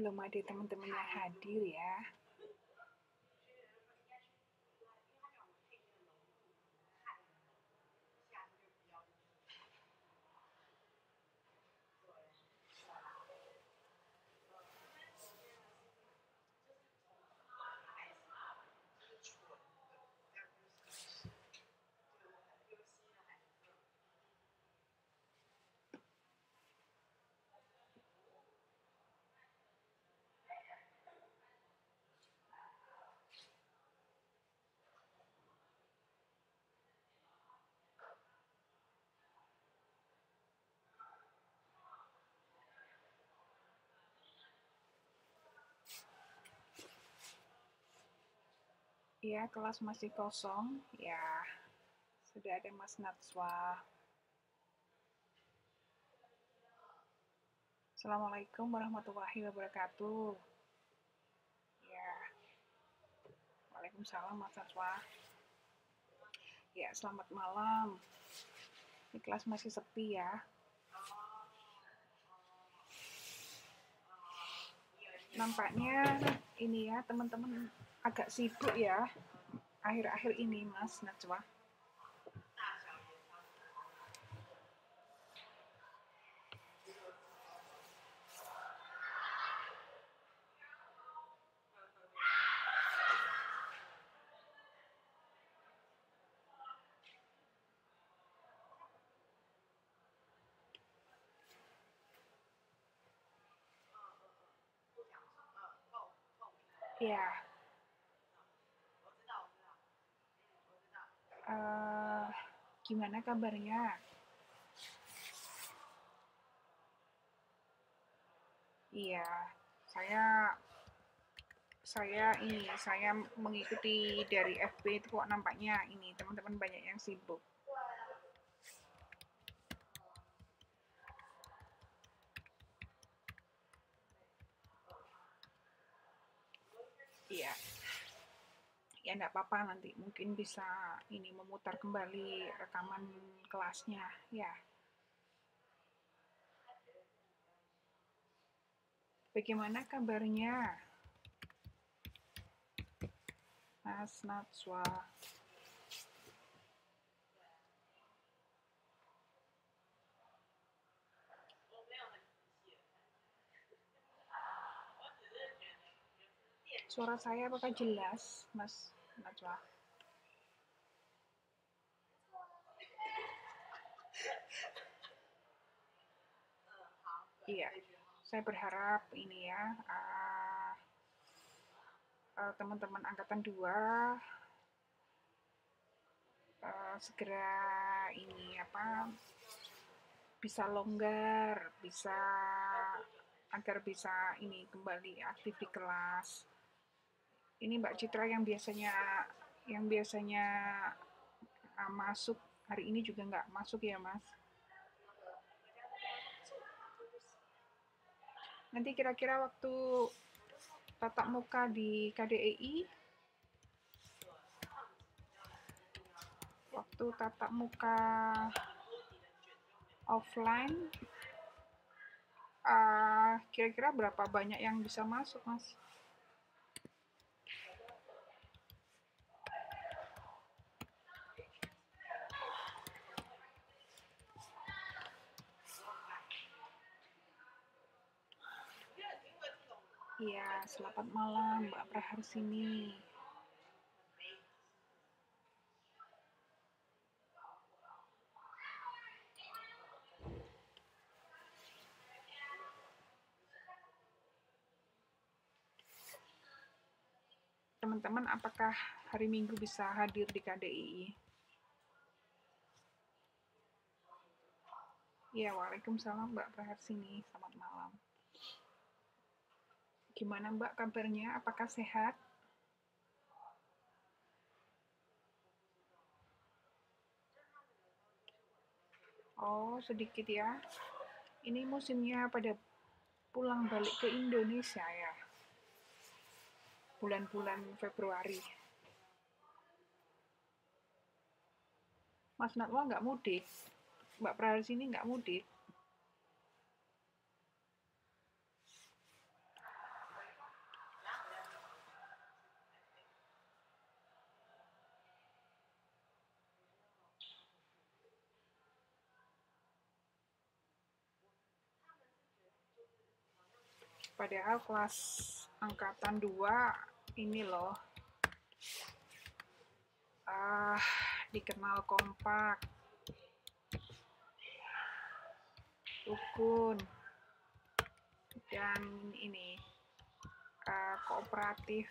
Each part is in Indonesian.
belum ada teman-teman yang hadir ya. Ya, kelas masih kosong. Ya, sudah ada Mas Natswa. Assalamualaikum warahmatullahi wabarakatuh. Ya, Waalaikumsalam Mas Natswa. Ya, selamat malam. Ini kelas masih sepi ya. Nampaknya ini ya, teman-teman agak sibuk ya akhir-akhir ini Mas Natswa. Ya, gimana kabarnya? Iya, saya mengikuti dari FB itu kok nampaknya ini teman-teman banyak yang sibuk. Iya. Ya enggak apa-apa, nanti mungkin bisa ini memutar kembali rekaman kelasnya ya. Bagaimana kabarnya Mas Natswa? Suara saya apakah jelas Mas Natswa? Iya, saya berharap ini ya teman-teman angkatan 2 segera ini bisa longgar, bisa agar bisa ini kembali aktif di kelas. Ini Mbak Citra yang biasanya masuk hari ini juga nggak masuk ya Mas. Nanti kira-kira waktu tatap muka di KDEI, waktu tatap muka offline, kira-kira berapa banyak yang bisa masuk Mas? Iya, selamat malam Mbak Praharsini. Teman-teman, apakah hari Minggu bisa hadir di KDII? Ya, Waalaikumsalam Mbak Praharsini, selamat malam. Gimana Mbak kabarnya? Apakah sehat? Oh, sedikit ya. Ini musimnya pada pulang balik ke Indonesia ya. Bulan-bulan Februari. Mas Natwa nggak mudik? Mbak Praharsini nggak mudik? Padahal kelas angkatan 2 ini loh, dikenal kompak, rukun, dan ini kooperatif.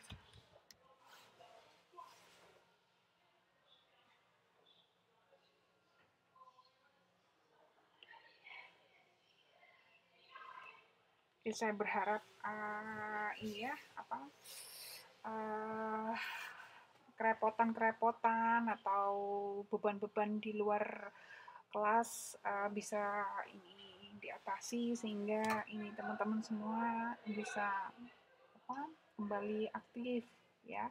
Jadi saya berharap ini ya kerepotan-kerepotan atau beban-beban di luar kelas bisa ini diatasi sehingga ini teman-teman semua bisa kembali aktif ya.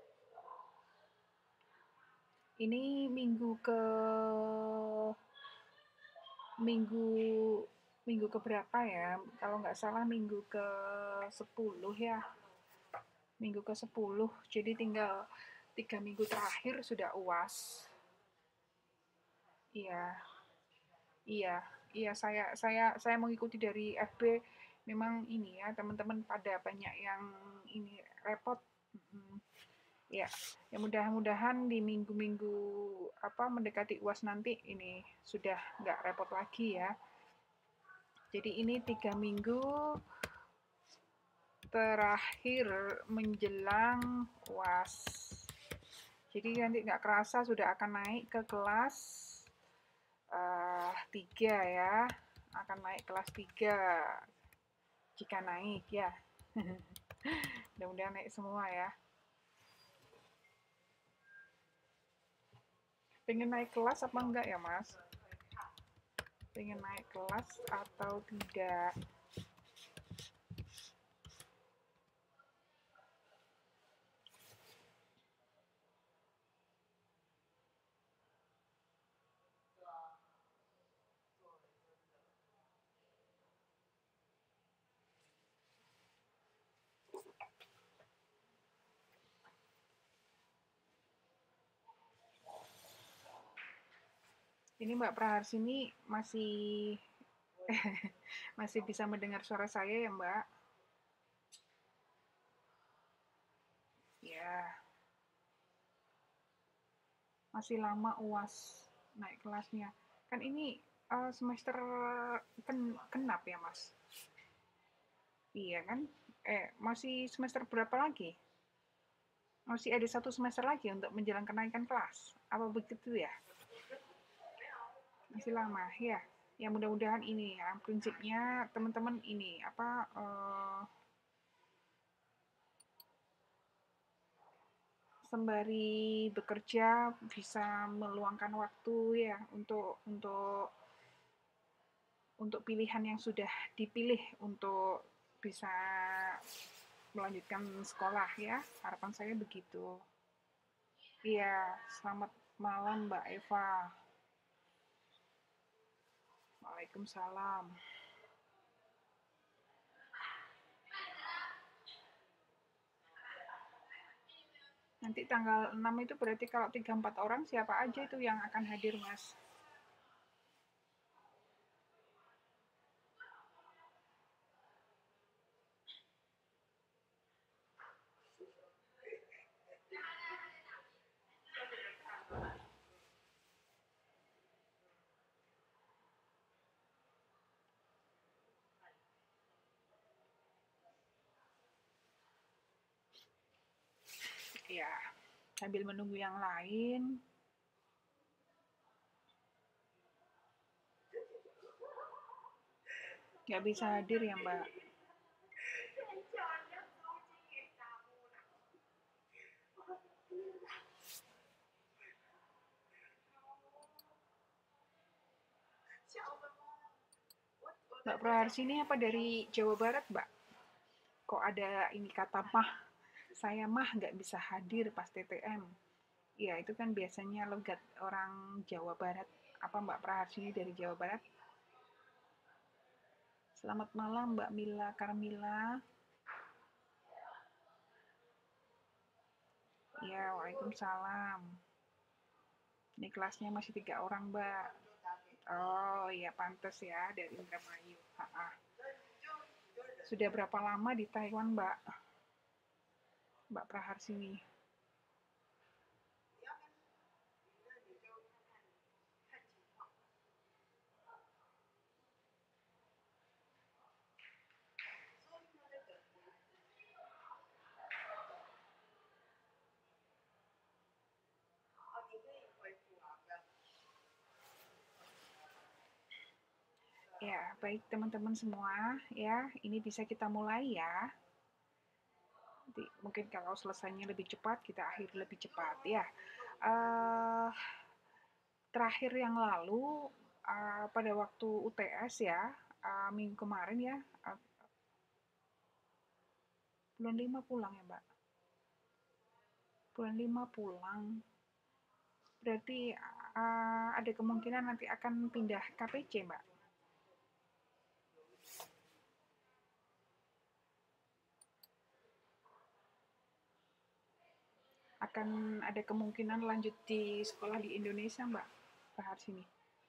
Ini minggu keberapa ya? Kalau nggak salah minggu ke-10 ya. Minggu ke-10. Jadi tinggal 3 minggu terakhir sudah UAS. Iya. Iya, saya mengikuti dari FB. Memang ini ya, teman-teman pada banyak yang ini repot. Ya, mudah-mudahan di minggu-minggu mendekati UAS nanti ini sudah nggak repot lagi ya. Jadi ini 3 minggu terakhir menjelang UAS. Jadi nanti nggak kerasa sudah akan naik ke kelas 3 ya. Akan naik kelas 3 jika naik ya. Mudah-mudahan naik semua ya. Pengen naik kelas apa enggak ya Mas? Pengen naik kelas atau tidak? Ini Mbak Praharsini masih masih bisa mendengar suara saya ya Mbak? Ya. Masih lama UAS naik kelasnya. Kan ini semester genap ya Mas? Iya kan? Masih semester berapa lagi? Masih ada 1 semester lagi untuk menjelang kenaikan kelas. Apa begitu ya? Masih lama ya. Ya mudah-mudahan ini ya prinsipnya teman-teman ini sembari bekerja bisa meluangkan waktu ya untuk pilihan yang sudah dipilih untuk bisa melanjutkan sekolah ya. Harapan saya begitu. Iya, selamat malam Mbak Eva. Waalaikumsalam. Nanti tanggal 6 itu berarti kalau 3-4 orang siapa aja itu yang akan hadir Mas? Ya, sambil menunggu yang lain. Nggak bisa hadir ya Mbak? Mbak Praharsini apa dari Jawa Barat Mbak? Kok ada ini kata mah? Saya mah nggak bisa hadir pas TTM. Ya itu kan biasanya logat orang Jawa Barat. Apa Mbak Praharsini dari Jawa Barat? Selamat malam Mbak Mila Karmila. Ya, waalaikumsalam. Ini kelasnya masih 3 orang Mbak. Oh iya pantas ya dari Indramayu. Sudah berapa lama di Taiwan, Mbak? Mbak Praharsini. Ya, baik teman-teman semua, ya, ini bisa kita mulai ya. Nanti mungkin kalau selesainya lebih cepat, kita akhiri lebih cepat ya. Uh, Terakhir yang lalu, pada waktu UTS ya, minggu kemarin ya, bulan 5 pulang ya Mbak. Bulan 5 pulang. Berarti ada kemungkinan nanti akan pindah KPC Mbak. Akan ada kemungkinan lanjut di sekolah di Indonesia Mbak, Pak sini.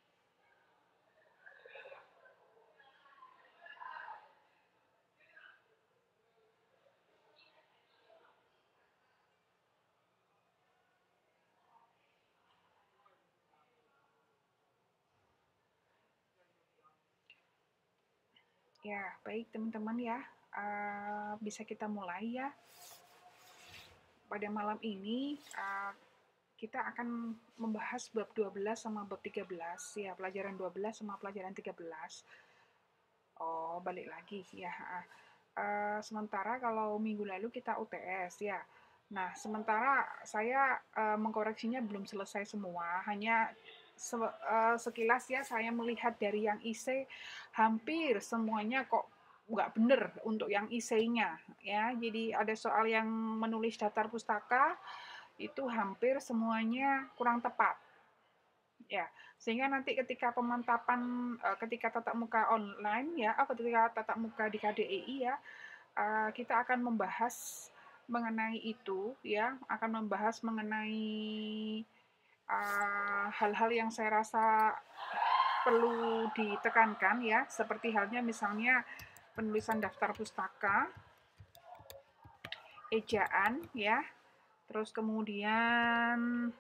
Ya, baik teman-teman ya, bisa kita mulai ya. Pada malam ini kita akan membahas bab 12 sama bab 13 ya, pelajaran 12 sama pelajaran 13. Oh, balik lagi ya. Sementara kalau minggu lalu kita UTS ya. Nah, sementara saya mengkoreksinya belum selesai semua, hanya sekilas ya saya melihat dari yang IC hampir semuanya kok nggak bener untuk yang IC-nya ya. Jadi ada soal yang menulis daftar pustaka itu hampir semuanya kurang tepat. Ya, sehingga nanti ketika pemantapan ketika tatap muka online ya, ketika tatap muka di KDII ya, kita akan membahas mengenai itu ya, akan membahas mengenai hal-hal yang saya rasa perlu ditekankan ya, seperti halnya misalnya penulisan daftar pustaka, ejaan ya, terus kemudian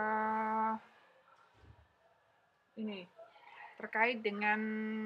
ini terkait dengan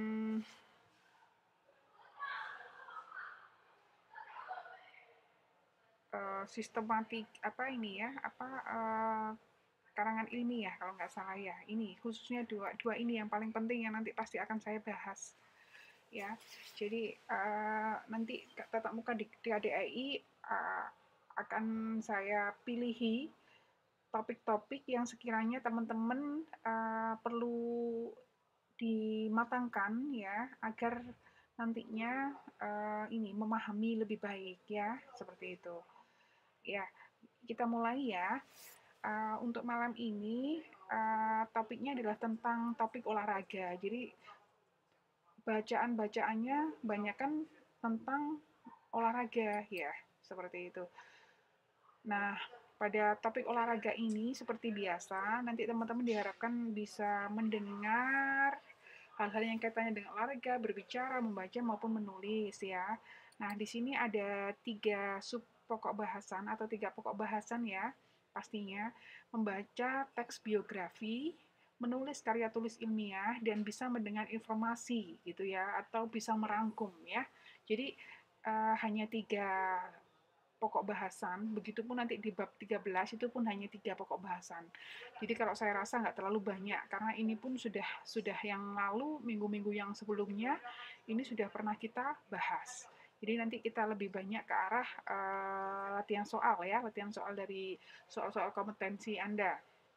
sistematik apa ini ya, karangan ilmiah kalau nggak salah ya. Ini khususnya dua ini yang paling penting yang nanti pasti akan saya bahas ya. Jadi nanti tatap muka di ADAI akan saya pilihi topik-topik yang sekiranya teman-teman perlu dimatangkan ya, agar nantinya ini memahami lebih baik ya, seperti itu. Ya, kita mulai ya. Untuk malam ini topiknya adalah tentang topik olahraga. Jadi bacaan-bacaannya banyak kan tentang olahraga ya, seperti itu. Nah, pada topik olahraga ini seperti biasa, nanti teman-teman diharapkan bisa mendengar hal-hal yang kaitannya dengan olahraga, berbicara, membaca maupun menulis ya. Nah, di sini ada 3 sub pokok bahasan atau 3 pokok bahasan ya. Pastinya membaca teks biografi, menulis karya tulis ilmiah, dan bisa mendengar informasi gitu ya, atau bisa merangkum ya. Jadi hanya 3 pokok bahasan, begitupun nanti di bab 13 itu pun hanya 3 pokok bahasan. Jadi kalau saya rasa nggak terlalu banyak, karena ini pun sudah yang lalu, minggu-minggu yang sebelumnya, ini sudah pernah kita bahas. Jadi nanti kita lebih banyak ke arah latihan soal ya, latihan soal dari soal-soal kompetensi Anda.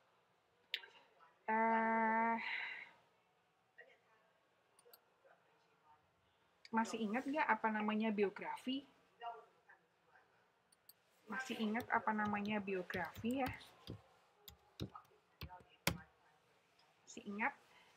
Masih ingat nggak apa namanya biografi? Masih ingat apa namanya biografi ya? Masih ingat?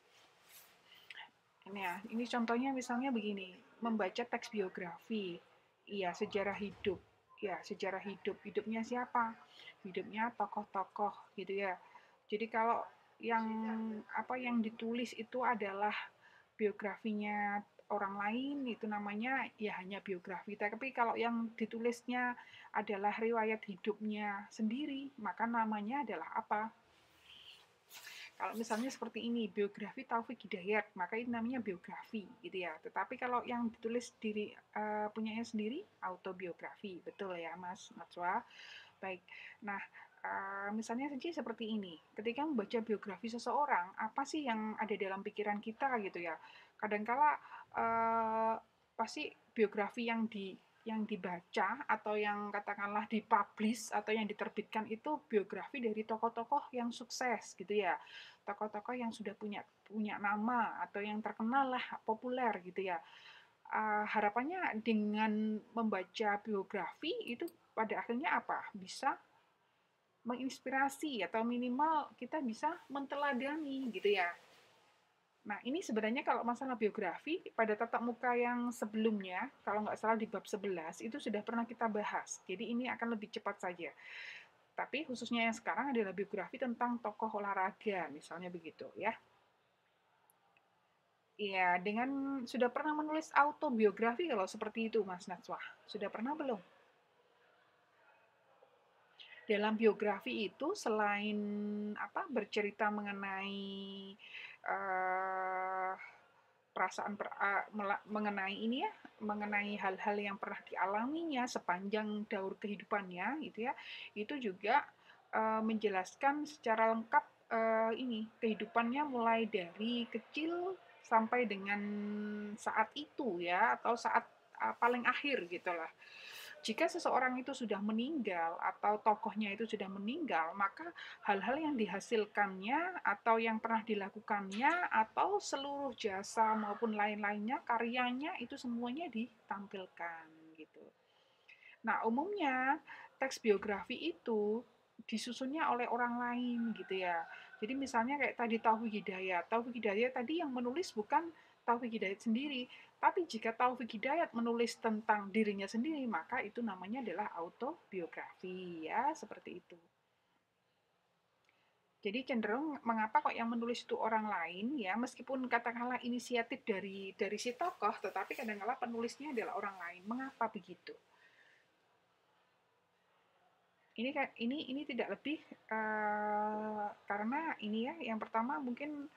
Ini ya, ini contohnya misalnya begini, membaca teks biografi. Iya, sejarah hidup. Ya, sejarah hidup. Hidupnya siapa? Hidupnya tokoh-tokoh gitu ya. Jadi kalau yang apa yang ditulis itu adalah biografinya orang lain itu namanya ya hanya biografi. Tapi kalau yang ditulisnya adalah riwayat hidupnya sendiri, maka namanya adalah apa? Kalau misalnya seperti ini, biografi Taufik Hidayat, maka ini namanya biografi, gitu ya. Tetapi kalau yang ditulis diri punyanya sendiri, autobiografi, betul ya, Mas Najwa? Baik. Nah, misalnya saja seperti ini. Ketika membaca biografi seseorang, apa sih yang ada dalam pikiran kita, gitu ya? Kadangkala pasti biografi yang dibaca atau yang katakanlah dipublish atau yang diterbitkan itu biografi dari tokoh-tokoh yang sukses gitu ya, tokoh-tokoh yang sudah punya punya nama atau yang terkenal lah, populer gitu ya. Harapannya dengan membaca biografi itu pada akhirnya apa, bisa menginspirasi atau minimal kita bisa menteladani gitu ya. Nah, ini sebenarnya kalau masalah biografi, pada tatap muka yang sebelumnya, kalau nggak salah di bab 11, itu sudah pernah kita bahas. Jadi ini akan lebih cepat saja. Tapi khususnya yang sekarang adalah biografi tentang tokoh olahraga, misalnya begitu ya. Iya, dengan sudah pernah menulis autobiografi kalau seperti itu, Mas Natswah? Sudah pernah belum? Dalam biografi itu selain apa bercerita mengenai uh, mengenai ini ya, mengenai hal-hal yang pernah dialaminya sepanjang daur kehidupannya gitu ya, itu juga menjelaskan secara lengkap ini kehidupannya mulai dari kecil sampai dengan saat itu ya, atau saat paling akhir gitulah. Jika seseorang itu sudah meninggal atau tokohnya itu sudah meninggal, maka hal-hal yang dihasilkannya atau yang pernah dilakukannya atau seluruh jasa maupun lain-lainnya, karyanya itu semuanya ditampilkan gitu. Nah, umumnya teks biografi itu disusunnya oleh orang lain gitu ya. Jadi misalnya kayak tadi Taufik Hidayat. Taufik Hidayat tadi yang menulis bukan Taufik Hidayat sendiri, tapi jika Taufik Hidayat menulis tentang dirinya sendiri, maka itu namanya adalah autobiografi ya, seperti itu. Jadi cenderung mengapa kok yang menulis itu orang lain ya, meskipun katakanlah inisiatif dari si tokoh, tetapi kadang-kala penulisnya adalah orang lain. Mengapa begitu? Ini tidak lebih karena ini ya, yang pertama mungkin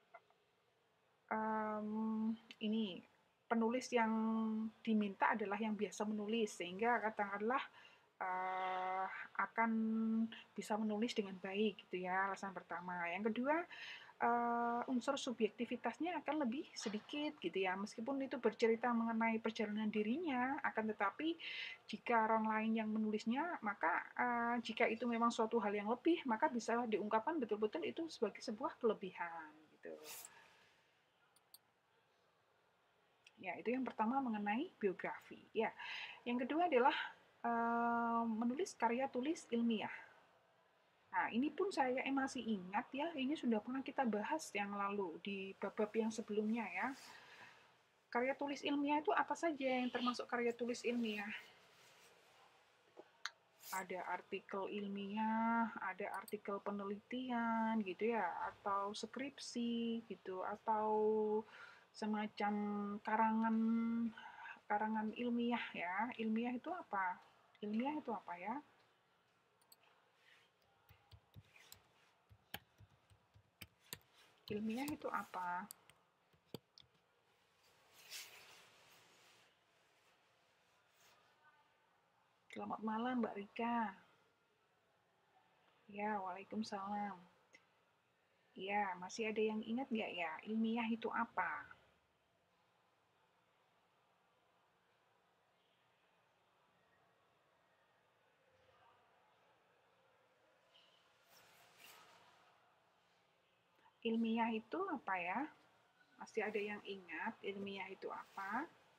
ini penulis yang diminta adalah yang biasa menulis, sehingga katakanlah akan bisa menulis dengan baik gitu ya, alasan pertama. Yang kedua, unsur subjektivitasnya akan lebih sedikit gitu ya, meskipun itu bercerita mengenai perjalanan dirinya, akan tetapi jika orang lain yang menulisnya, maka jika itu memang suatu hal yang lebih, maka bisa diungkapkan betul-betul itu sebagai sebuah kelebihan gitu. Ya, itu yang pertama mengenai biografi. Ya, yang kedua adalah menulis karya tulis ilmiah. Nah, ini pun saya masih ingat ya, ini sudah pernah kita bahas yang lalu di bab-bab yang sebelumnya ya. Karya tulis ilmiah itu apa saja yang termasuk karya tulis ilmiah? Ada artikel ilmiah, ada artikel penelitian gitu ya, atau skripsi gitu, atau semacam karangan karangan ilmiah ya. Ilmiah itu apa? Ilmiah itu apa ya? Ilmiah itu apa? Selamat malam Mbak Rika. Ya, waalaikumsalam. Ya, masih ada yang ingat nggak ya? Ilmiah itu apa? Ilmiah itu apa ya? Masih ada yang ingat ilmiah itu apa?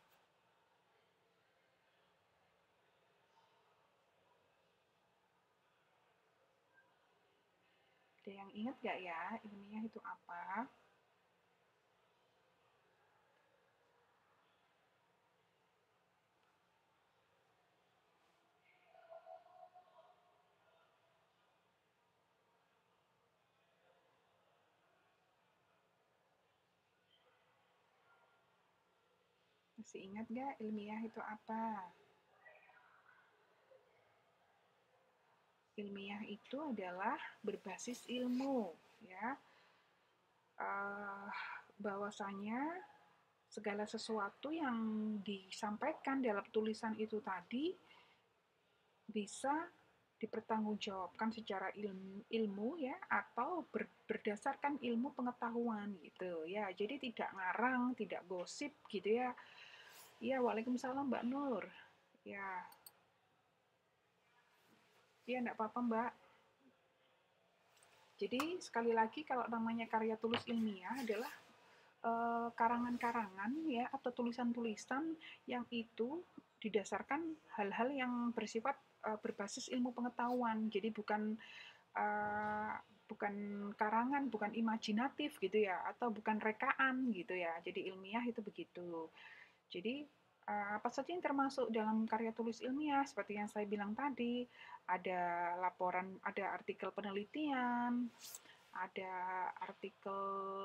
Ada yang ingat nggak ya? Ilmiah itu apa? Masih ingat nggak ilmiah itu apa? Ilmiah itu adalah berbasis ilmu, ya. Bahwasanya segala sesuatu yang disampaikan dalam tulisan itu tadi bisa dipertanggungjawabkan secara ilmu ya, atau berdasarkan ilmu pengetahuan gitu ya. Jadi tidak ngarang, tidak gosip gitu ya. Ya, Waalaikumsalam Mbak Nur. Ya, ya enggak apa-apa Mbak. Jadi sekali lagi kalau namanya karya tulis ilmiah adalah karangan-karangan ya atau tulisan-tulisan yang itu didasarkan hal-hal yang bersifat berbasis ilmu pengetahuan. Jadi uh, bukan karangan, bukan imajinatif gitu ya, atau bukan rekaan gitu ya. Jadi ilmiah itu begitu. Jadi apa saja yang termasuk dalam karya tulis ilmiah seperti yang saya bilang tadi, ada laporan, ada artikel penelitian, ada artikel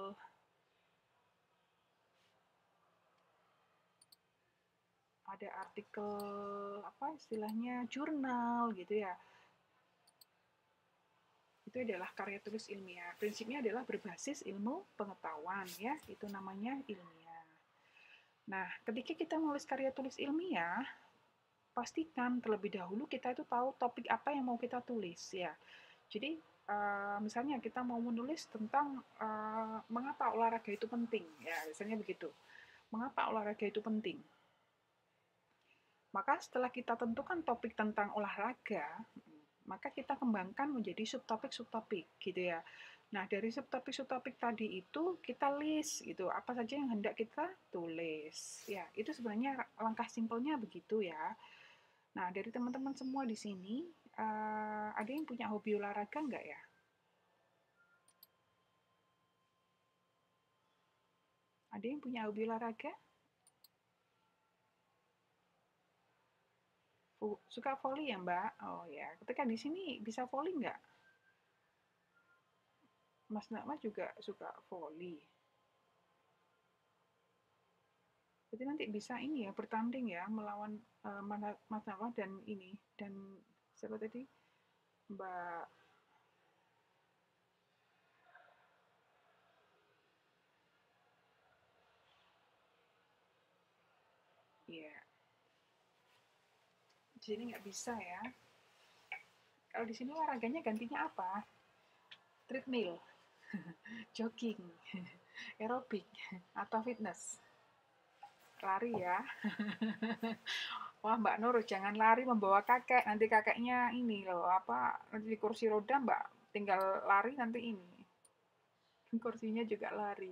apa istilahnya jurnal gitu ya. Itu adalah karya tulis ilmiah. Prinsipnya adalah berbasis ilmu pengetahuan ya, itu namanya ilmiah. Nah, ketika kita menulis karya tulis ilmiah, pastikan terlebih dahulu kita itu tahu topik apa yang mau kita tulis ya. Jadi misalnya kita mau menulis tentang mengapa olahraga itu penting ya, misalnya begitu. Mengapa olahraga itu penting? Maka setelah kita tentukan topik tentang olahraga, maka kita kembangkan menjadi subtopik-subtopik gitu ya. Nah, dari subtopik-subtopik tadi itu kita list gitu, apa saja yang hendak kita tulis. Ya, itu sebenarnya langkah simpelnya begitu ya. Nah, dari teman-teman semua di sini, ada yang punya hobi olahraga nggak ya? Ada yang punya hobi olahraga? Suka volley ya, Mbak? Oh ya, ketika di sini bisa volley nggak? Mas Nakma juga suka volley. Jadi nanti bisa ini ya, bertanding ya, melawan Mas Nakma dan ini, dan siapa tadi? Mbak, iya, di sini nggak bisa ya. Kalau di sini olahraganya gantinya apa? Treadmill, jogging, aerobik, atau fitness? Lari ya. Wah Mbak Nur, jangan lari membawa kakek. Nanti kakeknya ini loh, apa, nanti di kursi roda Mbak tinggal lari nanti ini. Kursinya juga lari.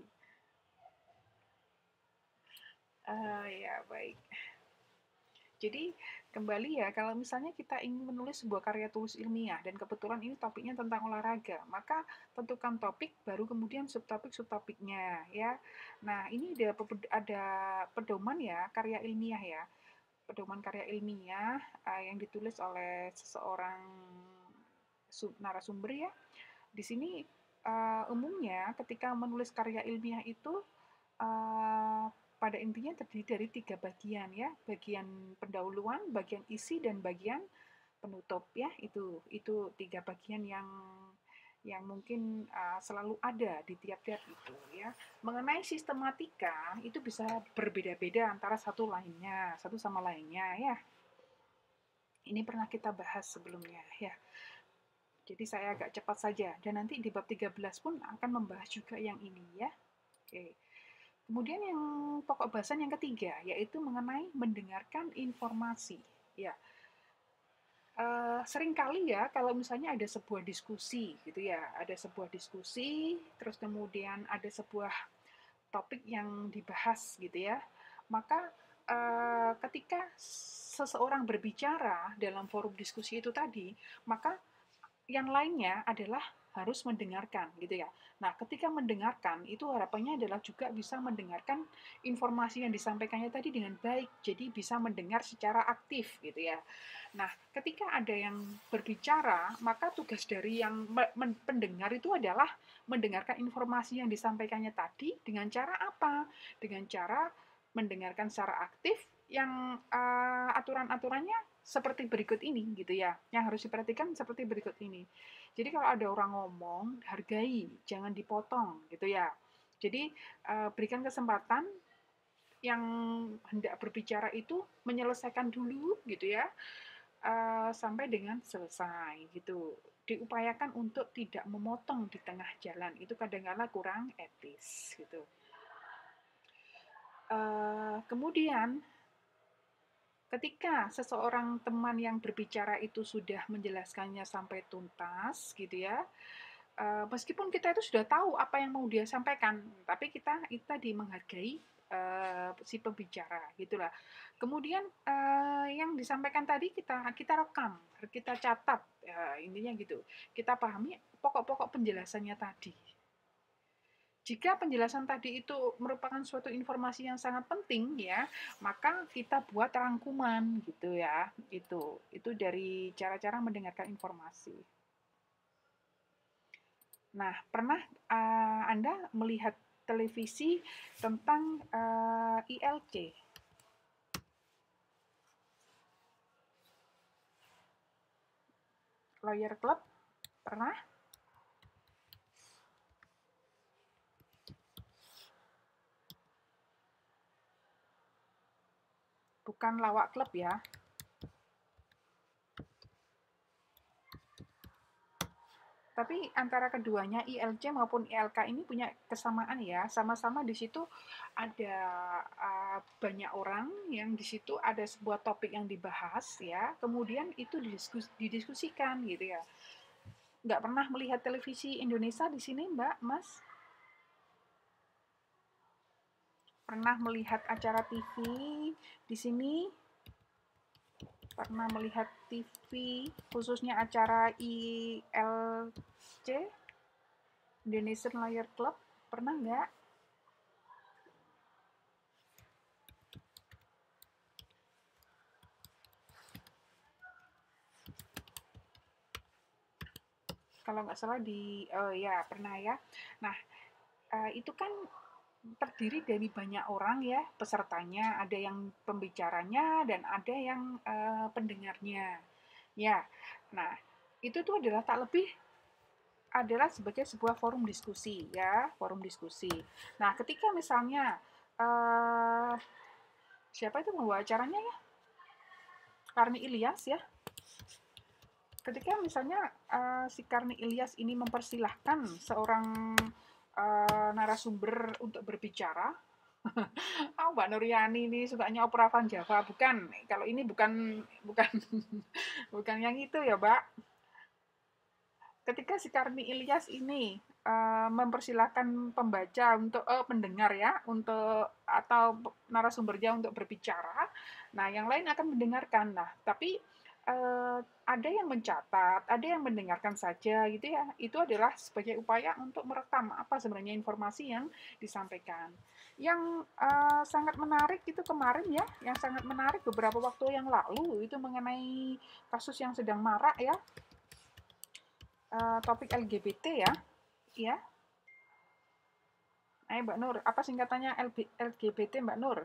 Ya baik. Jadi kembali ya, kalau misalnya kita ingin menulis sebuah karya tulis ilmiah dan kebetulan ini topiknya tentang olahraga, maka tentukan topik baru kemudian subtopik-subtopiknya ya. Nah, ini ada pedoman ya karya ilmiah ya. Pedoman karya ilmiah yang ditulis oleh seseorang narasumber ya. Di sini umumnya ketika menulis karya ilmiah itu uh, pada intinya terdiri dari 3 bagian ya, bagian pendahuluan, bagian isi, dan bagian penutup ya. Itu 3 bagian yang mungkin selalu ada di tiap-tiap itu ya. Mengenai sistematika itu bisa berbeda-beda antara satu sama lainnya ya. Ini pernah kita bahas sebelumnya ya. Jadi saya agak cepat saja, dan nanti di bab 13 pun akan membahas juga yang ini ya. Oke. Kemudian yang pokok bahasan yang ketiga yaitu mengenai mendengarkan informasi. Ya, seringkali ya kalau misalnya ada sebuah diskusi gitu ya, ada sebuah diskusi, terus kemudian ada sebuah topik yang dibahas gitu ya, maka ketika seseorang berbicara dalam forum diskusi itu tadi, maka yang lainnya adalah harus mendengarkan gitu ya. Nah, ketika mendengarkan itu harapannya adalah juga bisa mendengarkan informasi yang disampaikannya tadi dengan baik. Jadi bisa mendengar secara aktif gitu ya. Nah, ketika ada yang berbicara, maka tugas dari yang pendengar itu adalah mendengarkan informasi yang disampaikannya tadi dengan cara apa? Dengan cara mendengarkan secara aktif yang aturan-aturannya seperti berikut ini gitu ya. Yang harus diperhatikan seperti berikut ini. Jadi kalau ada orang ngomong, hargai, jangan dipotong gitu ya. Jadi berikan kesempatan yang hendak berbicara itu menyelesaikan dulu gitu ya, sampai dengan selesai gitu. Diupayakan untuk tidak memotong di tengah jalan, itu kadang-kala kurang etis gitu. Kemudian ketika seseorang teman yang berbicara itu sudah menjelaskannya sampai tuntas gitu ya, meskipun kita itu sudah tahu apa yang mau dia sampaikan, tapi kita itu tadi menghargai si pembicara gitulah. Kemudian yang disampaikan tadi kita rekam, kita catat, intinya gitu. Kita pahami pokok-pokok penjelasannya tadi. Jika penjelasan tadi itu merupakan suatu informasi yang sangat penting ya, maka kita buat rangkuman gitu ya. Itu dari cara-cara mendengarkan informasi. Nah, pernah Anda melihat televisi tentang ILC? Lawyer Club? Pernah? Bukan lawak klub ya. Tapi antara keduanya ILC maupun ILK ini punya kesamaan ya, sama-sama di situ ada banyak orang yang di situ ada sebuah topik yang dibahas ya, kemudian itu didiskusikan gitu ya. Nggak pernah melihat televisi Indonesia di sini, Mbak, Mas? Pernah melihat acara TV di sini? Pernah melihat TV khususnya acara ILC, Indonesian Lawyer Club? Pernah nggak? Kalau nggak salah ya pernah ya. Nah, itu kan terdiri dari banyak orang ya pesertanya, ada yang pembicaranya dan ada yang pendengarnya. Ya, nah itu tuh adalah tak lebih adalah sebagai sebuah forum diskusi ya, forum diskusi. Nah, ketika misalnya siapa itu membawa acaranya ya? Karni Ilyas ya. Ketika misalnya si Karni Ilyas ini mempersilahkan seorang narasumber untuk berbicara, Mbak Nuryani ini sukanya opera Van Java, bukan? Kalau ini bukan bukan yang itu ya, Mbak. Ketika si Karni Ilyas ini mempersilahkan pembaca untuk pendengar ya, untuk atau narasumbernya untuk berbicara, nah yang lain akan mendengarkan. Nah, tapi ada yang mencatat, ada yang mendengarkan saja gitu ya. Itu adalah sebagai upaya untuk merekam apa sebenarnya informasi yang disampaikan. Yang sangat menarik itu kemarin ya, yang sangat menarik beberapa waktu yang lalu itu mengenai kasus yang sedang marak ya, topik LGBT ya, ya. Mbak Nur, apa singkatannya LGBT Mbak Nur?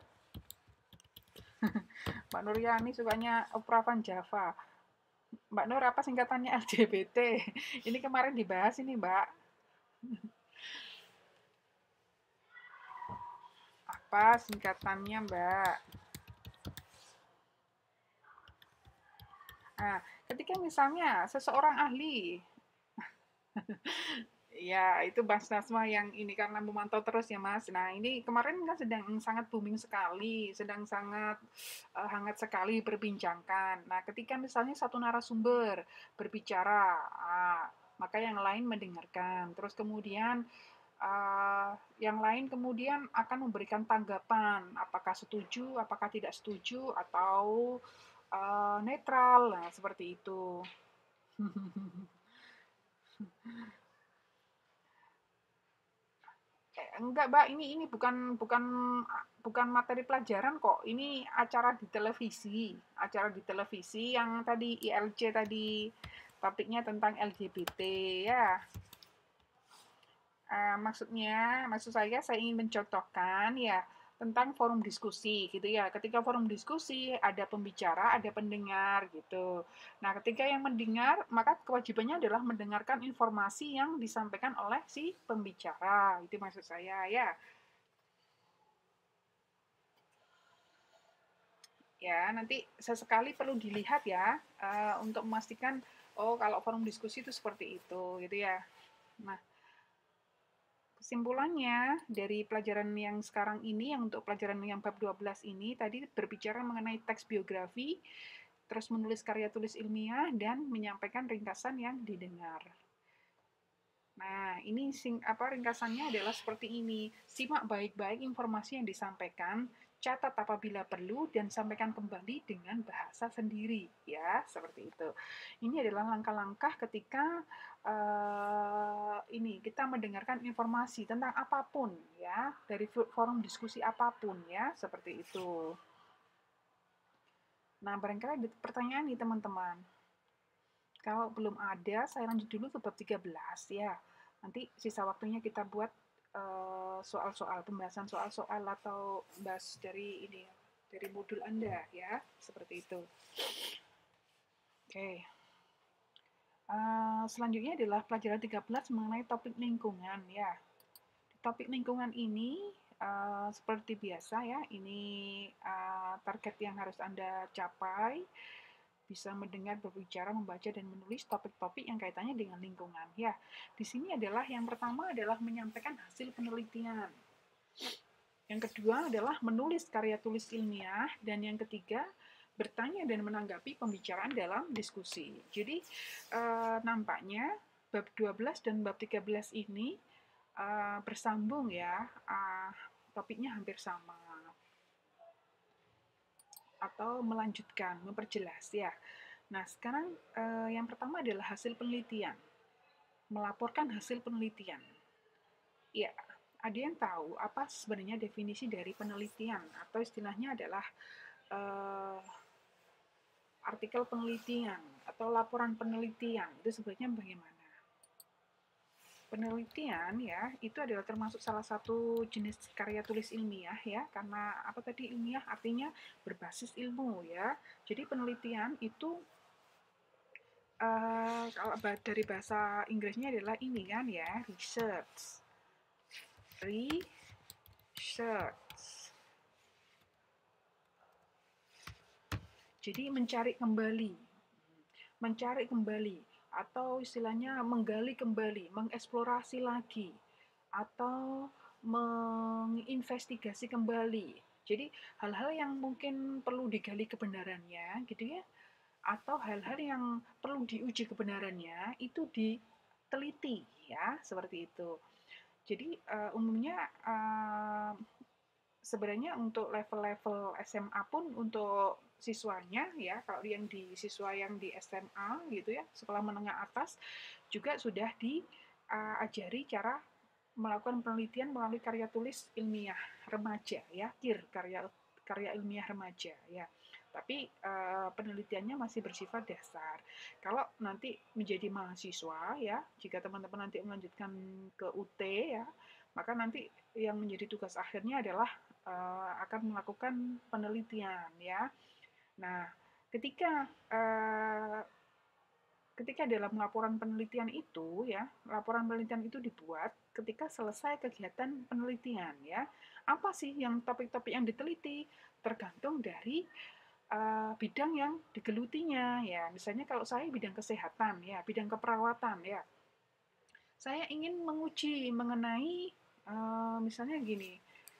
Mbak Nur ya, ini sukanya opera Van Java. Mbak Nur, apa singkatannya LGBT? Ini kemarin dibahas ini, Mbak. Apa singkatannya, Mbak? Nah, ketika misalnya seseorang ahli, ya itu Mas Nasma yang ini karena memantau terus ya Mas. Nah ini kemarin kan sedang sangat booming sekali, sedang sangat hangat sekali berbincangkan. Nah ketika misalnya satu narasumber berbicara, maka yang lain mendengarkan. Terus kemudian yang lain kemudian akan memberikan tanggapan, apakah setuju, apakah tidak setuju, atau netral, nah seperti itu. Enggak, Mbak, ini bukan materi pelajaran kok. Ini acara di televisi. Acara di televisi yang tadi ILC tadi topiknya tentang LGBT ya. Maksud saya ingin mencontohkan ya tentang forum diskusi gitu ya. Ketika forum diskusi ada pembicara, ada pendengar gitu. Nah, ketika yang mendengar, maka kewajibannya adalah mendengarkan informasi yang disampaikan oleh si pembicara. Itu maksud saya ya. Ya, nanti sesekali perlu dilihat ya untuk memastikan oh kalau forum diskusi itu seperti itu gitu ya. Nah, kesimpulannya dari pelajaran yang sekarang ini, yang untuk pelajaran yang bab 12 ini, tadi berbicara mengenai teks biografi, terus menulis karya tulis ilmiah, dan menyampaikan ringkasan yang didengar. Nah, ini ringkasannya adalah seperti ini. Simak baik-baik informasi yang disampaikan, catat apabila perlu, dan sampaikan kembali dengan bahasa sendiri. Ya, seperti itu. Ini adalah langkah-langkah ketika ini kita mendengarkan informasi tentang apapun, ya, dari forum diskusi apapun, ya, seperti itu. Nah, barangkali ada pertanyaan nih teman-teman. Kalau belum ada, saya lanjut dulu ke bab 13 ya. Nanti sisa waktunya kita buat soal-soal, pembahasan soal-soal atau bahas dari ini, dari modul Anda ya, seperti itu. Oke. Selanjutnya adalah pelajaran 13 mengenai topik lingkungan ya. Topik lingkungan ini seperti biasa ya, ini target yang harus Anda capai. Bisa mendengar, berbicara, membaca, dan menulis topik-topik yang kaitannya dengan lingkungan. Ya, di sini adalah yang pertama adalah menyampaikan hasil penelitian. Yang kedua adalah menulis karya tulis ilmiah, dan yang ketiga bertanya dan menanggapi pembicaraan dalam diskusi. Jadi nampaknya bab 12 dan bab 13 ini bersambung ya, topiknya hampir sama. Atau melanjutkan, memperjelas ya. Nah, sekarang yang pertama adalah hasil penelitian. Melaporkan hasil penelitian. Ya, ada yang tahu apa sebenarnya definisi dari penelitian atau istilahnya adalah artikel penelitian atau laporan penelitian. Itu sebenarnya bagaimana? Penelitian ya, itu adalah termasuk salah satu jenis karya tulis ilmiah ya, karena apa tadi ilmiah artinya berbasis ilmu ya. Jadi penelitian itu kalau dari bahasa Inggrisnya adalah ini kan ya, research. Research. Jadi mencari kembali. Mencari kembali. Atau istilahnya menggali kembali, mengeksplorasi lagi. Atau menginvestigasi kembali. Jadi hal-hal yang mungkin perlu digali kebenarannya gitu ya. Atau hal-hal yang perlu diuji kebenarannya itu diteliti ya, seperti itu. Jadi umumnya sebenarnya untuk level-level SMA pun untuk siswanya ya, kalau yang di siswa yang di SMA gitu ya, sekolah menengah atas juga sudah diajari cara melakukan penelitian melalui karya tulis ilmiah remaja ya, karya ilmiah remaja ya. Tapi penelitiannya masih bersifat dasar. Kalau nanti menjadi mahasiswa ya, jika teman-teman nanti melanjutkan ke UT ya, maka nanti yang menjadi tugas akhirnya adalah akan melakukan penelitian ya. Nah, ketika dalam laporan penelitian itu ya, laporan penelitian itu dibuat ketika selesai kegiatan penelitian ya. Apa sih yang topik-topik yang diteliti tergantung dari bidang yang digelutinya ya. Misalnya kalau saya bidang kesehatan ya, bidang keperawatan ya. Saya ingin menguji mengenai misalnya gini,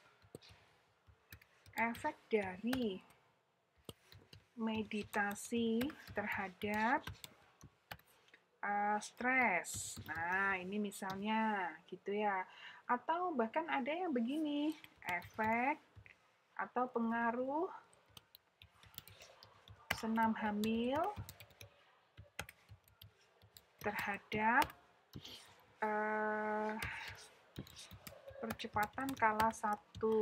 efek dari meditasi terhadap stres. Nah, ini misalnya gitu ya. Atau bahkan ada yang begini, efek atau pengaruh senam hamil terhadap percepatan kala 1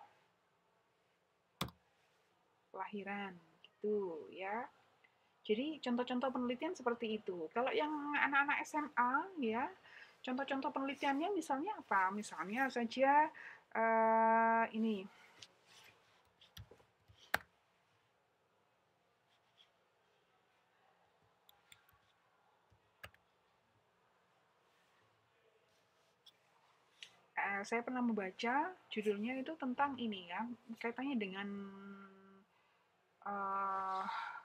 lahiran gitu ya. Jadi contoh-contoh penelitian seperti itu. Kalau yang anak-anak SMA ya, contoh-contoh penelitiannya misalnya apa? Misalnya saja ini saya pernah membaca judulnya itu tentang ini ya, kaitannya dengan uh,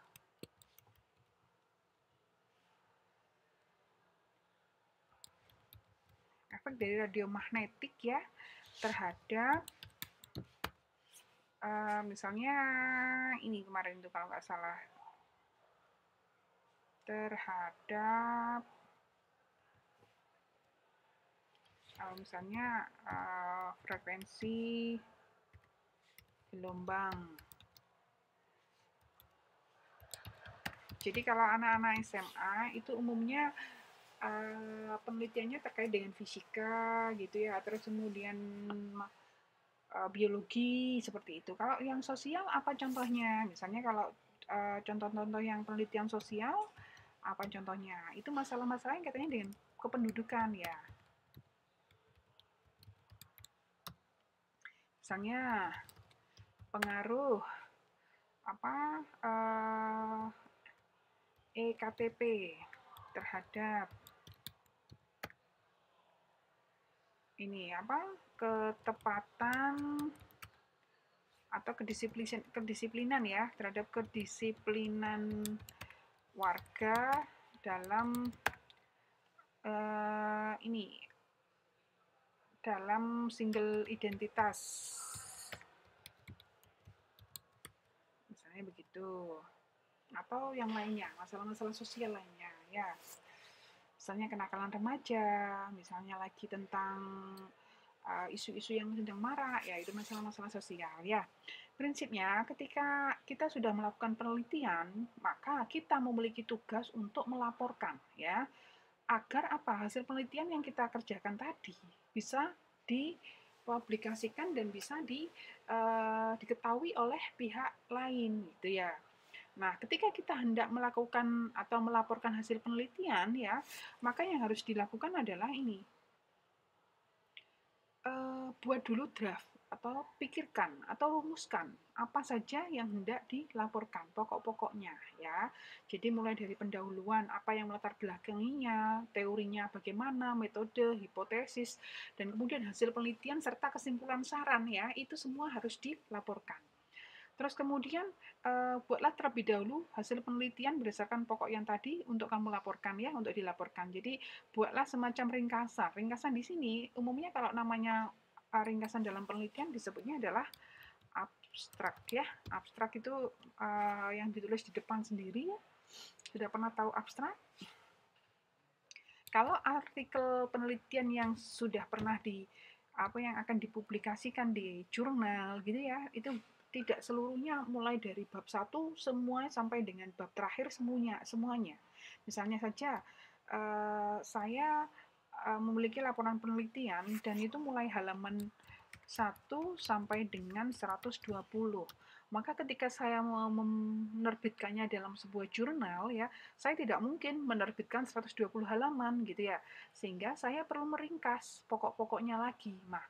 efek dari radiomagnetik ya terhadap misalnya ini kemarin itu kalau nggak salah terhadap misalnya frekuensi gelombang. Jadi kalau anak-anak SMA itu umumnya penelitiannya terkait dengan fisika gitu ya, terus kemudian biologi seperti itu. Kalau yang sosial apa contohnya? Misalnya kalau contoh-contoh yang penelitian sosial apa contohnya? Itu masalah-masalah yang katanya dengan kependudukan ya. Misalnya pengaruh apa EKTP terhadap ini apa ketepatan atau kedisiplinan ya terhadap kedisiplinan warga dalam ini dalam single identitas misalnya begitu, atau yang lainnya masalah-masalah sosial lainnya ya, misalnya kenakalan remaja, misalnya lagi tentang isu-isu yang sedang marak ya, itu masalah-masalah sosial ya. Prinsipnya ketika kita sudah melakukan penelitian maka kita memiliki tugas untuk melaporkan ya, agar apa hasil penelitian yang kita kerjakan tadi bisa dipublikasikan dan bisa diketahui oleh pihak lain gitu ya. Nah, ketika kita hendak melakukan atau melaporkan hasil penelitian ya, maka yang harus dilakukan adalah ini. Buat dulu draft atau pikirkan atau rumuskan apa saja yang hendak dilaporkan, pokok-pokoknya ya. Jadi mulai dari pendahuluan, apa yang melatar belakanginya, teorinya bagaimana, metode, hipotesis, dan kemudian hasil penelitian serta kesimpulan saran ya, itu semua harus dilaporkan. Terus kemudian buatlah terlebih dahulu hasil penelitian berdasarkan pokok yang tadi untuk kamu laporkan ya, untuk dilaporkan. Jadi buatlah semacam ringkasan. Ringkasan di sini umumnya kalau namanya ringkasan dalam penelitian disebutnya adalah abstrak ya. Abstrak itu yang ditulis di depan sendiri ya. Sudah pernah tahu abstrak? Kalau artikel penelitian yang sudah pernah yang akan dipublikasikan di jurnal gitu ya, itu tidak seluruhnya mulai dari bab 1 semua sampai dengan bab terakhir semuanya. Misalnya saja saya memiliki laporan penelitian dan itu mulai halaman 1 sampai dengan 120. Maka ketika saya menerbitkannya dalam sebuah jurnal ya, saya tidak mungkin menerbitkan 120 halaman gitu ya. Sehingga saya perlu meringkas pokok-pokoknya lagi. Nah,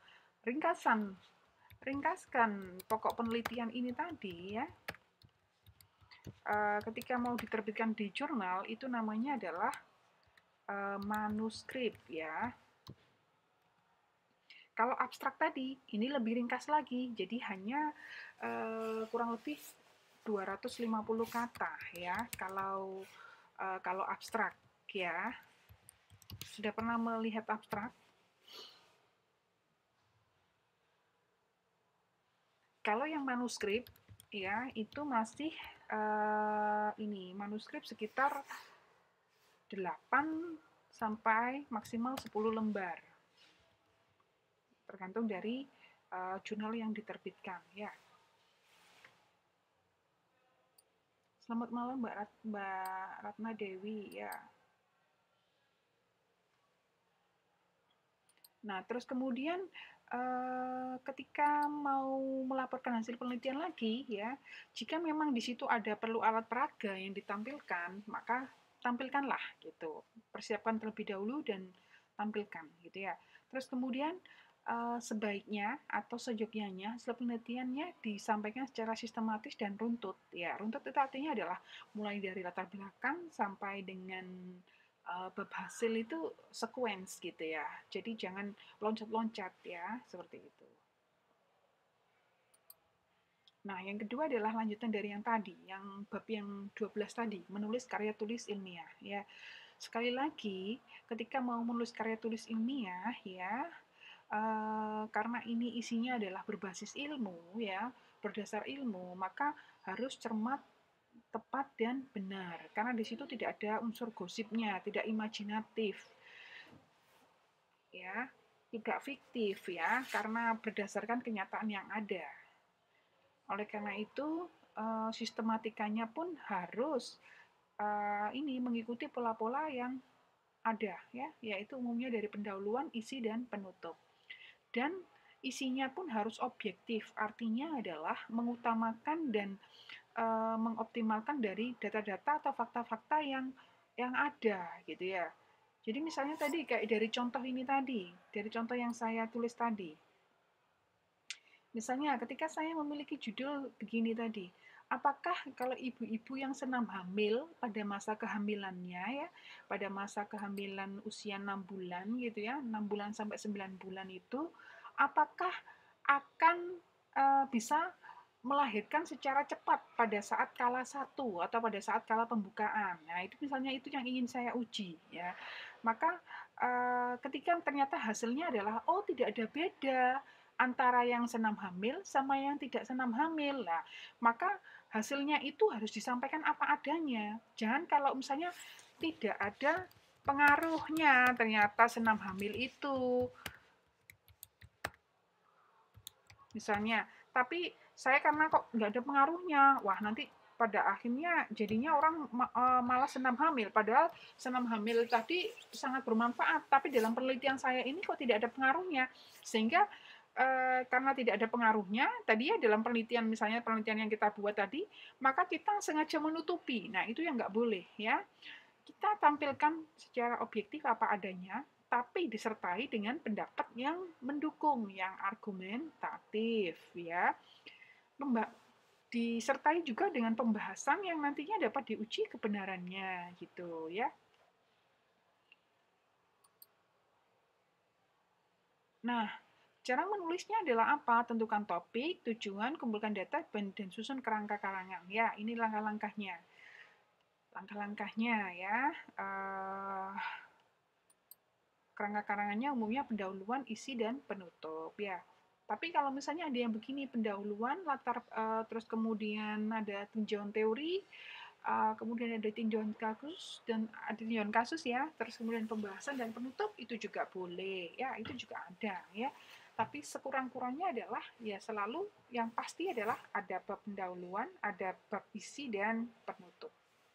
ringkaskan pokok penelitian ini tadi ya. Ketika mau diterbitkan di jurnal itu namanya adalah manuskrip ya. Kalau abstrak tadi, ini lebih ringkas lagi, jadi hanya kurang lebih 250 kata ya. Kalau abstrak ya, sudah pernah melihat abstrak? Kalau yang manuskrip ya itu masih ini manuskrip sekitar 8 sampai maksimal 10 lembar. Tergantung dari jurnal yang diterbitkan ya. Selamat malam Mbak Ratna Dewi ya. Nah, terus kemudian ketika mau melaporkan hasil penelitian lagi ya, jika memang di situ ada perlu alat peraga yang ditampilkan, maka tampilkanlah gitu. Persiapkan terlebih dahulu dan tampilkan gitu ya. Terus kemudian sebaiknya atau seyogyanya hasil penelitiannya disampaikan secara sistematis dan runtut ya. Runtut itu artinya adalah mulai dari latar belakang sampai dengan bab hasil itu sequence gitu ya. Jadi jangan loncat-loncat ya, seperti itu. Nah, yang kedua adalah lanjutan dari yang tadi, yang bab yang 12 tadi, menulis karya tulis ilmiah ya. Sekali lagi, ketika mau menulis karya tulis ilmiah ya, karena ini isinya adalah berbasis ilmu ya, berdasar ilmu, maka harus cermat, tepat dan benar. Karena di situ tidak ada unsur gosipnya, tidak imajinatif ya, tidak fiktif ya, karena berdasarkan kenyataan yang ada. Oleh karena itu, sistematikanya pun harus ini mengikuti pola-pola yang ada ya, yaitu umumnya dari pendahuluan, isi dan penutup. Dan isinya pun harus objektif, artinya adalah mengutamakan dan mengoptimalkan dari data-data atau fakta-fakta yang ada gitu ya. Jadi misalnya tadi kayak dari contoh ini tadi, dari contoh yang saya tulis tadi. Misalnya ketika saya memiliki judul begini tadi, apakah kalau ibu-ibu yang senam hamil pada masa kehamilannya ya, pada masa kehamilan usia 6 bulan gitu ya, 6 bulan sampai 9 bulan itu, apakah akan bisa melahirkan secara cepat pada saat kala satu atau pada saat kala pembukaan. Nah, itu misalnya itu yang ingin saya uji ya. Maka ketika ternyata hasilnya adalah oh tidak ada beda antara yang senam hamil sama yang tidak senam hamil. Nah, maka hasilnya itu harus disampaikan apa adanya. Jangan kalau misalnya tidak ada pengaruhnya ternyata senam hamil itu. Misalnya, tapi saya karena kok nggak ada pengaruhnya, wah nanti pada akhirnya jadinya orang malah senam hamil, padahal senam hamil tadi sangat bermanfaat, tapi dalam penelitian saya ini kok tidak ada pengaruhnya, sehingga karena tidak ada pengaruhnya, tadi ya dalam penelitian misalnya penelitian yang kita buat tadi, maka kita sengaja menutupi, nah itu yang nggak boleh ya. Kita tampilkan secara objektif apa adanya, tapi disertai dengan pendapat yang mendukung, yang argumentatif ya. Disertai juga dengan pembahasan yang nantinya dapat diuji kebenarannya gitu ya. Nah, cara menulisnya adalah apa? Tentukan topik, tujuan, kumpulkan data, dan susun kerangka karangan. Ya, ini langkah-langkahnya. Langkah-langkahnya ya. Kerangka karangannya umumnya pendahuluan, isi, dan penutup ya. Tapi kalau misalnya ada yang begini, pendahuluan, latar, terus kemudian ada tinjauan teori, kemudian ada tinjauan kasus dan ada tinjauan kasus ya, terus kemudian pembahasan dan penutup itu juga boleh ya, itu juga ada ya. Tapi sekurang-kurangnya adalah ya selalu yang pasti adalah ada bab pendahuluan, ada bab isi dan penutup.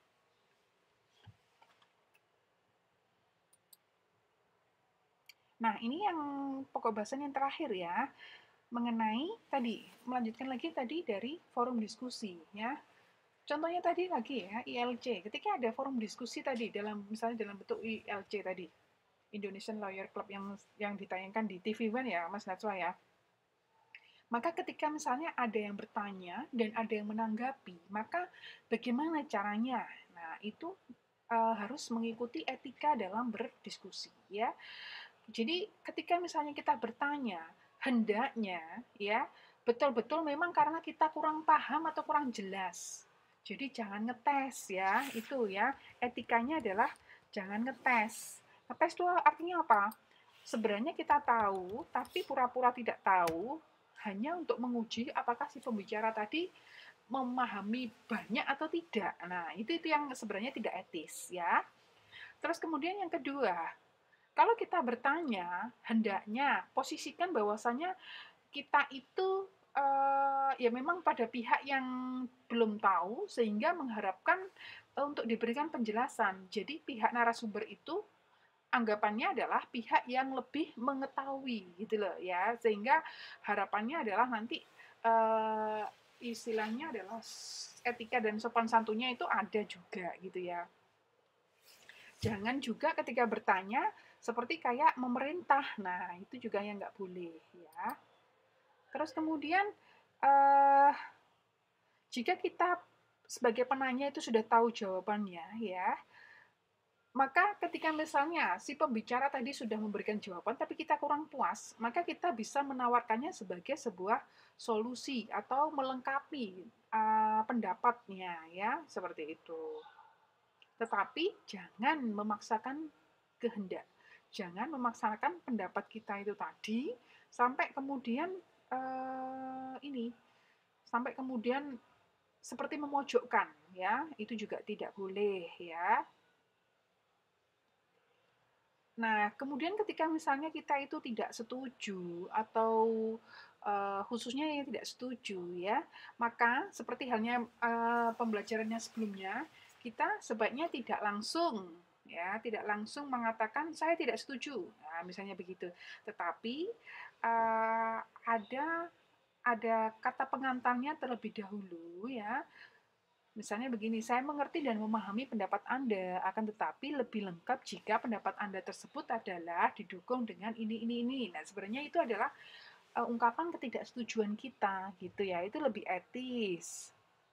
Nah, ini yang pokok bahasan yang terakhir ya, mengenai tadi, melanjutkan lagi tadi dari forum diskusi ya. Contohnya tadi lagi ya, ILC. Ketika ada forum diskusi tadi dalam misalnya dalam bentuk ILC tadi, Indonesian Lawyer Club yang ditayangkan di TV One ya, Mas Natswa ya. Maka ketika misalnya ada yang bertanya dan ada yang menanggapi, maka bagaimana caranya? Nah, itu harus mengikuti etika dalam berdiskusi ya. Jadi ketika misalnya kita bertanya, hendaknya ya betul-betul memang karena kita kurang paham atau kurang jelas. Jadi jangan ngetes ya, itu ya. Etikanya adalah jangan ngetes. Ngetes itu artinya apa? Sebenarnya kita tahu, tapi pura-pura tidak tahu hanya untuk menguji apakah si pembicara tadi memahami banyak atau tidak. Nah, itu yang sebenarnya tidak etis ya. Terus kemudian yang kedua, kalau kita bertanya, hendaknya posisikan bahwasanya kita itu ya memang pada pihak yang belum tahu sehingga mengharapkan untuk diberikan penjelasan. Jadi pihak narasumber itu anggapannya adalah pihak yang lebih mengetahui gitu loh ya, sehingga harapannya adalah nanti istilahnya adalah etika dan sopan santunnya itu ada juga gitu ya. Jangan juga ketika bertanya seperti kayak memerintah. Nah, itu juga yang nggak boleh ya. Terus kemudian jika kita sebagai penanya itu sudah tahu jawabannya ya, Maka ketika misalnya si pembicara tadi sudah memberikan jawaban tapi kita kurang puas, maka kita bisa menawarkannya sebagai sebuah solusi atau melengkapi pendapatnya ya, seperti itu. Tetapi jangan memaksakan kehendak. Jangan memaksakan pendapat kita itu tadi sampai kemudian ini sampai kemudian seperti memojokkan ya, itu juga tidak boleh ya. Nah, kemudian ketika misalnya kita itu tidak setuju atau khususnya yang tidak setuju ya, maka seperti halnya pembelajarannya sebelumnya, kita sebaiknya tidak langsung ya, tidak langsung mengatakan saya tidak setuju. Nah, misalnya begitu. Tetapi ada kata pengantarnya terlebih dahulu ya. Misalnya begini, saya mengerti dan memahami pendapat Anda, akan tetapi lebih lengkap jika pendapat Anda tersebut adalah didukung dengan ini. Nah, sebenarnya itu adalah ungkapan ketidaksetujuan kita, gitu ya. Itu lebih etis.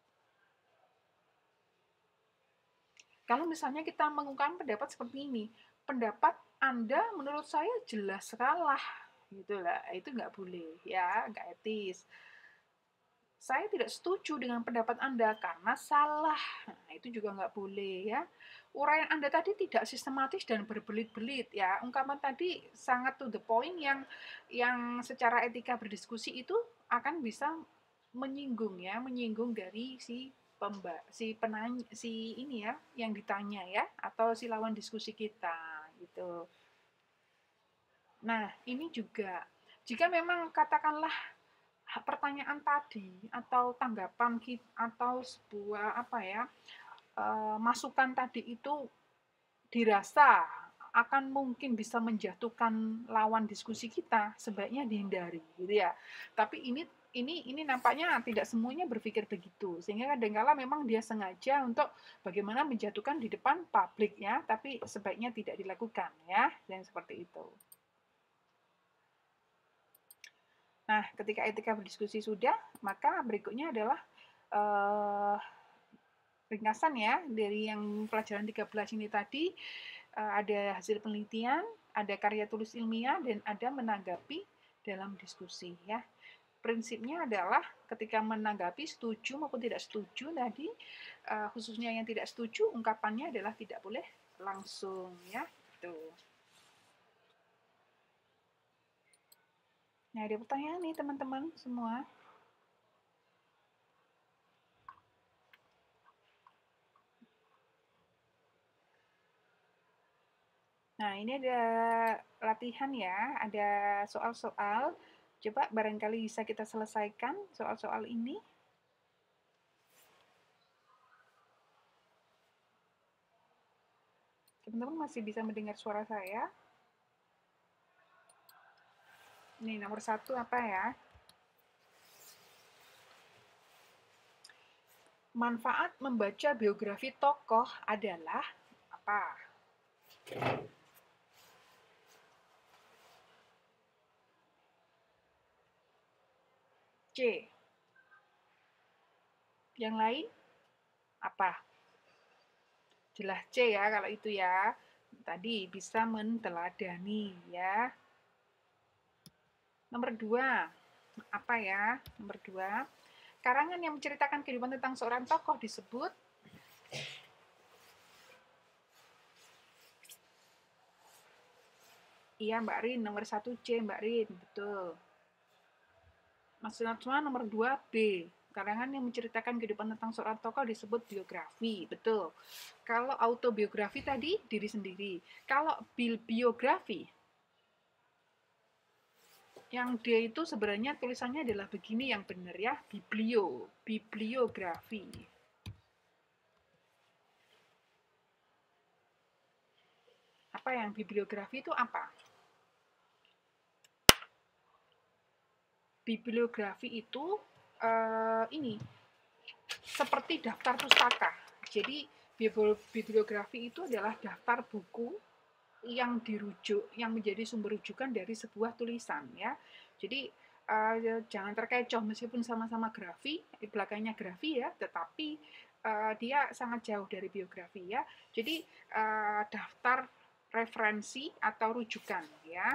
Kalau misalnya kita mengungkapkan pendapat seperti ini, pendapat Anda menurut saya jelas salah, gitu lah. Itu nggak boleh, ya, nggak etis. Saya tidak setuju dengan pendapat Anda karena salah. Nah, itu juga nggak boleh ya. Uraian Anda tadi tidak sistematis dan berbelit-belit ya. Ungkapan tadi sangat to the point yang secara etika berdiskusi itu akan bisa menyinggung ya, menyinggung dari si penanya, si ini ya yang ditanya ya, atau si lawan diskusi kita gitu. Nah, ini juga jika memang katakanlah pertanyaan tadi atau tanggapan kita atau sebuah masukan tadi itu dirasa akan mungkin bisa menjatuhkan lawan diskusi kita, sebaiknya dihindari gitu ya. Tapi ini nampaknya tidak semuanya berpikir begitu, sehingga kadang-kala memang dia sengaja untuk bagaimana menjatuhkan di depan publik ya, tapi sebaiknya tidak dilakukan ya, dan seperti itu. Nah, ketika etika berdiskusi sudah, maka berikutnya adalah ringkasan ya dari yang pelajaran 13 ini tadi. Ada hasil penelitian, ada karya tulis ilmiah, dan ada menanggapi dalam diskusi ya. Prinsipnya adalah ketika menanggapi setuju maupun tidak setuju tadi, khususnya yang tidak setuju, ungkapannya adalah tidak boleh langsung ya. Tuh. Nah, ada pertanyaan nih teman-teman semua. Nah, ini ada latihan ya, ada soal-soal. Coba barangkali bisa kita selesaikan soal-soal ini. Teman-teman masih bisa mendengar suara saya? Ini nomor 1 apa ya? Manfaat membaca biografi tokoh adalah apa? C. Yang lain? Apa? Jelas C ya kalau itu ya. Tadi bisa menteladani ya. Nomor 2. Apa ya? Nomor 2. Karangan yang menceritakan kehidupan tentang seorang tokoh disebut iya Mbak Rin, nomor 1 C Mbak Rin, betul. Mas Najwa nomor 2 B. Karangan yang menceritakan kehidupan tentang seorang tokoh disebut biografi, betul. Kalau autobiografi tadi diri sendiri. Kalau biografi, yang dia itu sebenarnya tulisannya adalah begini yang benar ya, bibliografi. Apa yang bibliografi itu apa? Bibliografi itu ini seperti daftar pustaka. Jadi bibliografi itu adalah daftar buku yang dirujuk, yang menjadi sumber rujukan dari sebuah tulisan ya. Jadi jangan terkecoh meskipun sama-sama grafi, belakangnya grafi ya, tetapi dia sangat jauh dari biografi ya. Jadi daftar referensi atau rujukan ya.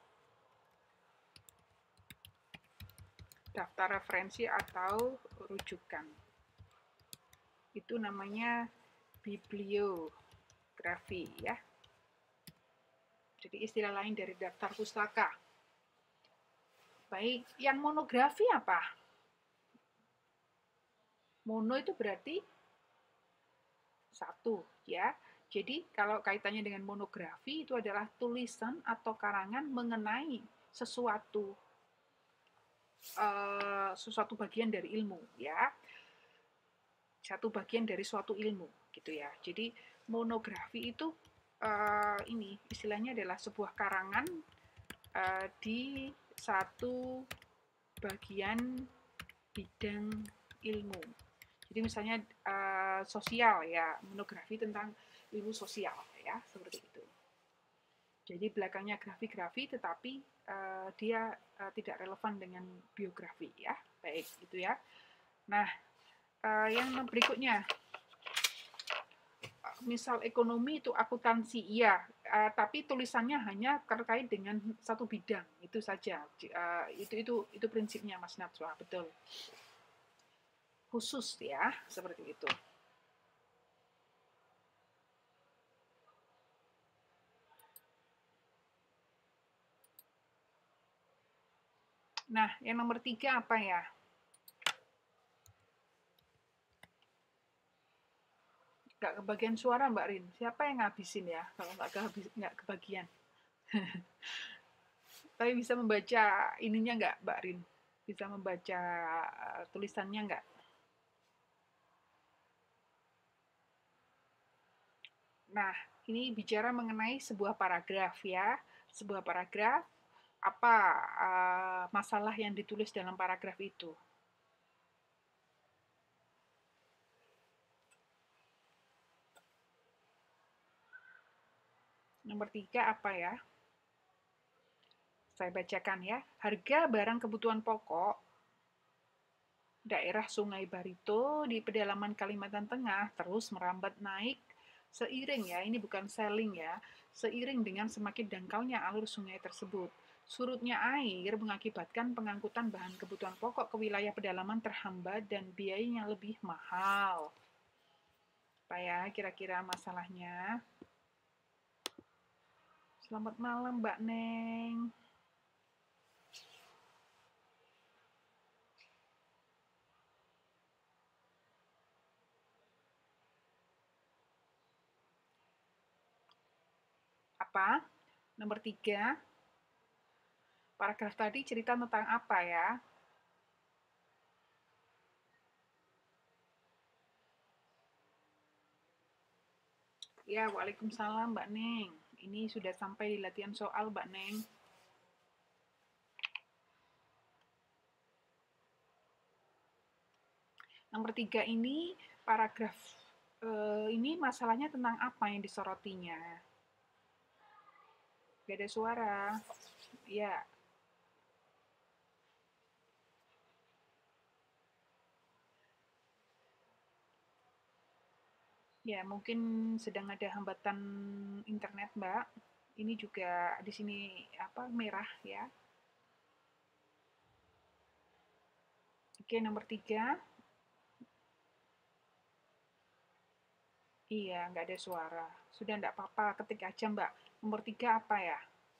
Daftar referensi atau rujukan. Itu namanya bibliografi ya. Jadi istilah lain dari daftar pustaka. Baik, yang monografi apa? Mono itu berarti satu ya. Jadi kalau kaitannya dengan monografi itu adalah tulisan atau karangan mengenai sesuatu bagian dari ilmu ya. Satu bagian dari suatu ilmu gitu ya. Jadi monografi itu ini istilahnya adalah sebuah karangan di satu bagian bidang ilmu. Jadi misalnya sosial ya, monografi tentang ilmu sosial ya, seperti itu. Jadi belakangnya grafi-grafi tetapi dia tidak relevan dengan biografi ya. Baik, gitu ya. Nah, yang berikutnya misal ekonomi itu akuntansi, iya, tapi tulisannya hanya terkait dengan satu bidang, itu saja. Itu prinsipnya Mas Natswa, betul. Khusus ya, seperti itu. Nah, yang nomor 3 apa ya? Nggak kebagian suara Mbak Rin. Siapa yang ngabisin ya? Kalau nggak kebagian. Tapi bisa membaca ininya nggak Mbak Rin? Bisa membaca tulisannya nggak? Nah, ini bicara mengenai sebuah paragraf ya. Sebuah paragraf, apa masalah yang ditulis dalam paragraf itu? Nomor 3 apa ya? Saya bacakan ya. Harga barang kebutuhan pokok daerah Sungai Barito di pedalaman Kalimantan Tengah terus merambat naik seiring ya, ini bukan selling ya, seiring dengan semakin dangkalnya alur sungai tersebut. Surutnya air mengakibatkan pengangkutan bahan kebutuhan pokok ke wilayah pedalaman terhambat dan biayanya lebih mahal. Apa ya kira-kira masalahnya? Selamat malam Mbak Neng. Apa? Nomor 3. Paragraf tadi cerita tentang apa ya? Ya, Waalaikumsalam Mbak Neng. Ini sudah sampai di latihan soal Mbak Neng. Nomor 3 ini, paragraf ini masalahnya tentang apa yang disorotinya? Gak ada suara. Ya. Ya, mungkin sedang ada hambatan internet, Mbak. Ini juga di sini apa merah ya. Oke, nomor 3. Iya, nggak ada suara. Sudah nggak apa-apa, ketik aja, Mbak. Nomor 3 apa ya?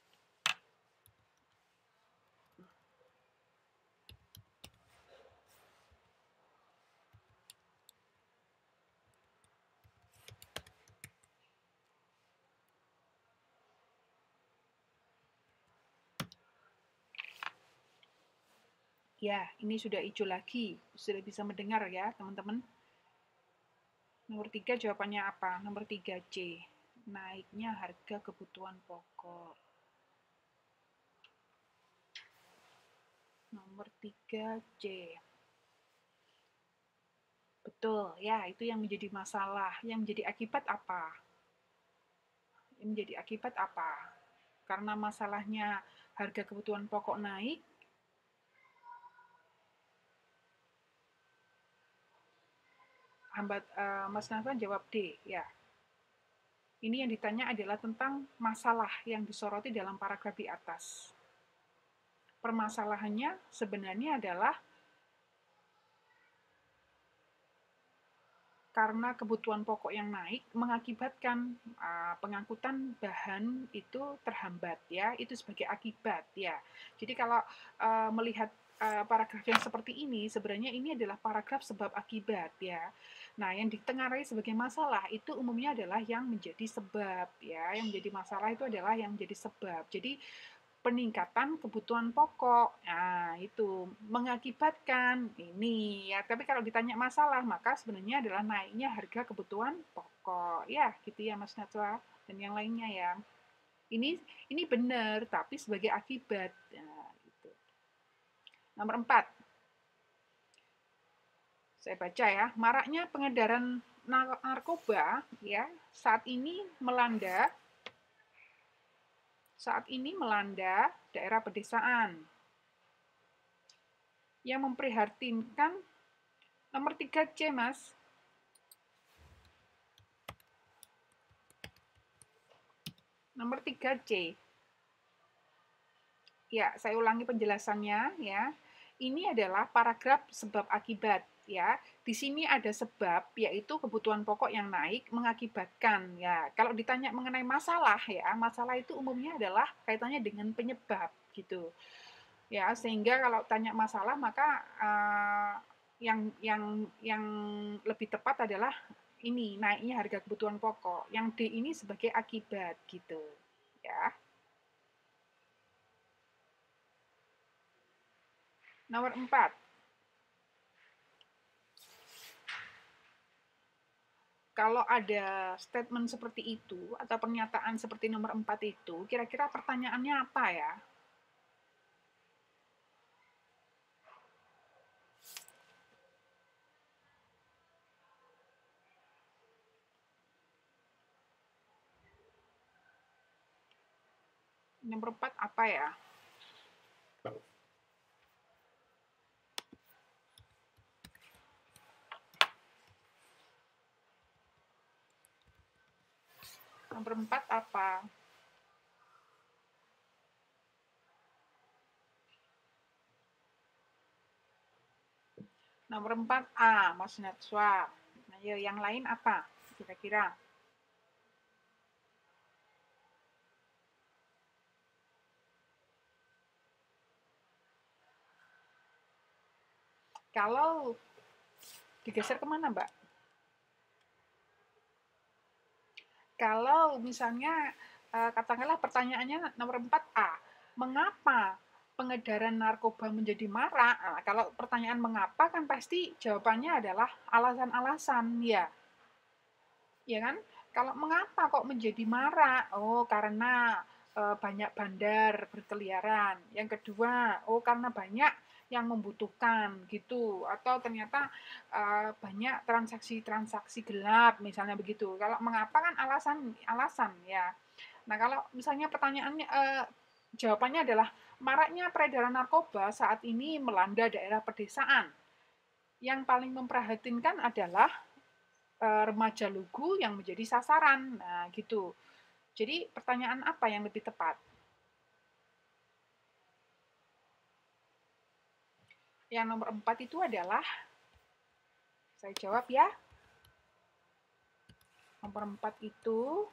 Ya, ini sudah hijau lagi. Sudah bisa mendengar ya, teman-teman. Nomor 3 jawabannya apa? Nomor 3C. Naiknya harga kebutuhan pokok. Nomor 3C. Betul, ya itu yang menjadi masalah. Yang menjadi akibat apa? Yang menjadi akibat apa? Karena masalahnya harga kebutuhan pokok naik, Mas Nafan jawab D, ya. Ini yang ditanya adalah tentang masalah yang disoroti dalam paragraf di atas. Permasalahannya sebenarnya adalah karena kebutuhan pokok yang naik mengakibatkan pengangkutan bahan itu terhambat, ya, itu sebagai akibat, ya. Jadi kalau melihat paragraf yang seperti ini, sebenarnya ini adalah paragraf sebab akibat, ya. Nah, yang ditengarai sebagai masalah itu umumnya adalah yang menjadi sebab, ya. Yang menjadi masalah itu adalah yang menjadi sebab. Jadi peningkatan kebutuhan pokok. Nah, itu mengakibatkan ini ya. Tapi kalau ditanya masalah, maka sebenarnya adalah naiknya harga kebutuhan pokok. Ya, gitu ya Mas Najwa dan yang lainnya ya. Ini benar, tapi sebagai akibat. Nah, gitu. Nomor 4. Saya baca ya. Maraknya pengedaran narkoba ya saat ini melanda daerah pedesaan. Yang memprihatinkan nomor 3C, Mas. Nomor 3C. Ya, saya ulangi penjelasannya ya. Ini adalah paragraf sebab akibat ya. Di sini ada sebab yaitu kebutuhan pokok yang naik mengakibatkan ya. Kalau ditanya mengenai masalah ya, masalah itu umumnya adalah kaitannya dengan penyebab gitu. Ya, sehingga kalau tanya masalah maka yang lebih tepat adalah ini naiknya harga kebutuhan pokok. Yang D ini sebagai akibat gitu. Ya. Nomor 4. Kalau ada statement seperti itu atau pernyataan seperti nomor 4 itu, kira-kira pertanyaannya apa ya? Nomor 4 apa ya? Nomor 4 apa? Nomor 4A, Mas Natswa. Nah, yang lain apa? Kira-kira. Kalau digeser kemana, Mbak? Kalau misalnya katakanlah pertanyaannya nomor 4A, mengapa pengedaran narkoba menjadi marak? Nah, kalau pertanyaan mengapa kan pasti jawabannya adalah alasan-alasan, ya. Ya kan? Kalau mengapa kok menjadi marak? Oh, karena banyak bandar berkeliaran. Yang kedua, oh karena banyak yang membutuhkan gitu, atau ternyata banyak transaksi-transaksi gelap misalnya begitu. Kalau mengapa kan alasan ya. Nah, kalau misalnya pertanyaannya jawabannya adalah maraknya peredaran narkoba saat ini melanda daerah pedesaan. Yang paling memprihatinkan adalah remaja lugu yang menjadi sasaran. Nah, gitu. Jadi pertanyaan apa yang lebih tepat? Yang nomor 4 itu adalah, saya jawab ya, nomor 4 itu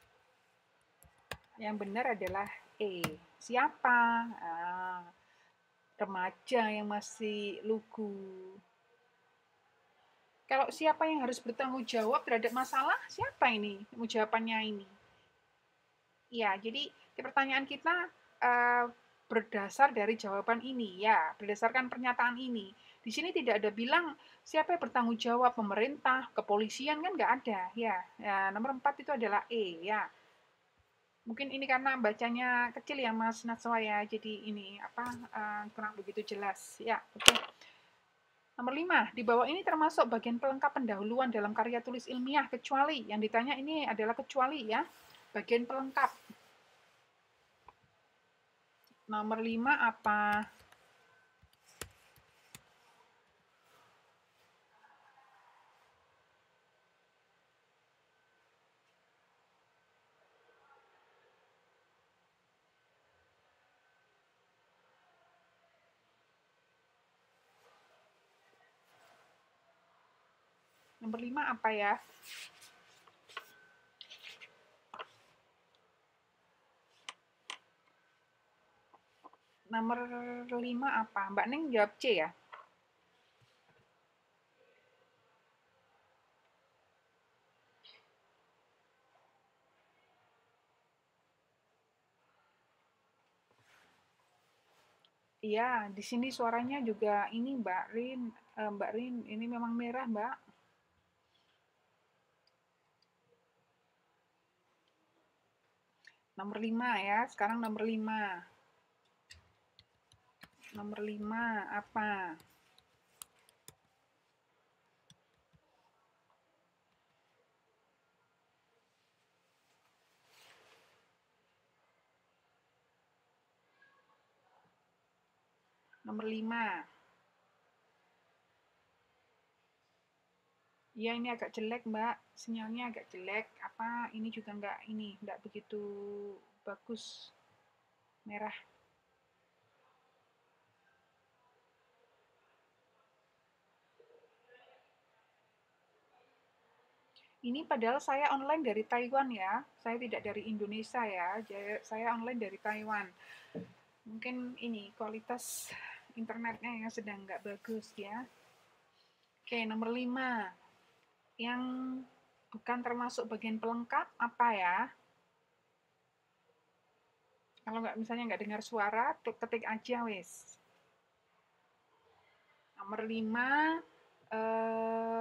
yang benar adalah E. Siapa? Remaja yang masih lugu. Kalau siapa yang harus bertanggung jawab terhadap masalah, siapa ini? Jawabannya ini. Ya, jadi pertanyaan kita berdasar dari jawaban ini, ya, berdasarkan pernyataan ini. Di sini tidak ada bilang siapa yang bertanggung jawab, pemerintah, kepolisian, kan nggak ada, ya. Nomor 4 itu adalah E, ya. Mungkin ini karena bacanya kecil ya Mas Natswa ya, jadi ini kurang begitu jelas, ya. Oke. Nomor 5, di bawah ini termasuk bagian pelengkap pendahuluan dalam karya tulis ilmiah, kecuali, yang ditanya ini adalah kecuali ya, bagian pelengkap. Nomor 5 apa? Nomor 5 apa ya? Nomor 5 apa? Mbak Neng jawab C ya? Iya, di sini suaranya juga ini Mbak Rin, ini memang merah, Mbak. Nomor 5 ya, sekarang nomor 5. Nomor 5 apa? Nomor 5. Ya, ini agak jelek, Mbak. Sinyalnya agak jelek. Apa ini juga enggak begitu bagus. Merah. Ini padahal saya online dari Taiwan ya. Saya tidak dari Indonesia ya. Saya online dari Taiwan. Mungkin ini kualitas internetnya yang sedang nggak bagus ya. Oke, nomor 5. Yang bukan termasuk bagian pelengkap apa ya? Kalau nggak misalnya nggak dengar suara, ketik aja wes. Nomor 5, eh,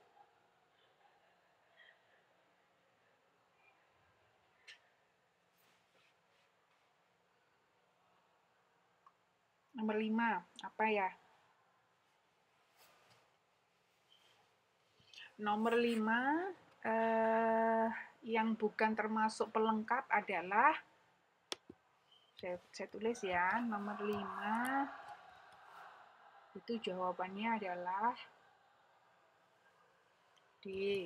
nomor 5 apa ya? Nomor 5, yang bukan termasuk pelengkap adalah, saya tulis ya, nomor 5 itu jawabannya adalah D.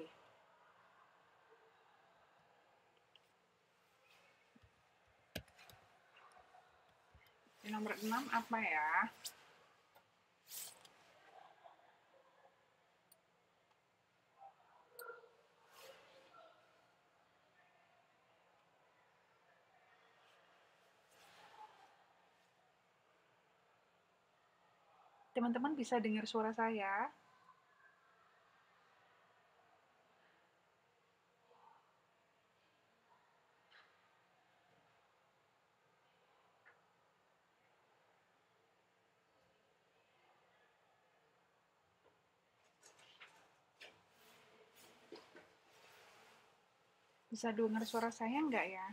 Nomor 6 apa ya? Teman-teman bisa dengar suara saya? Bisa dengar suara saya nggak ya?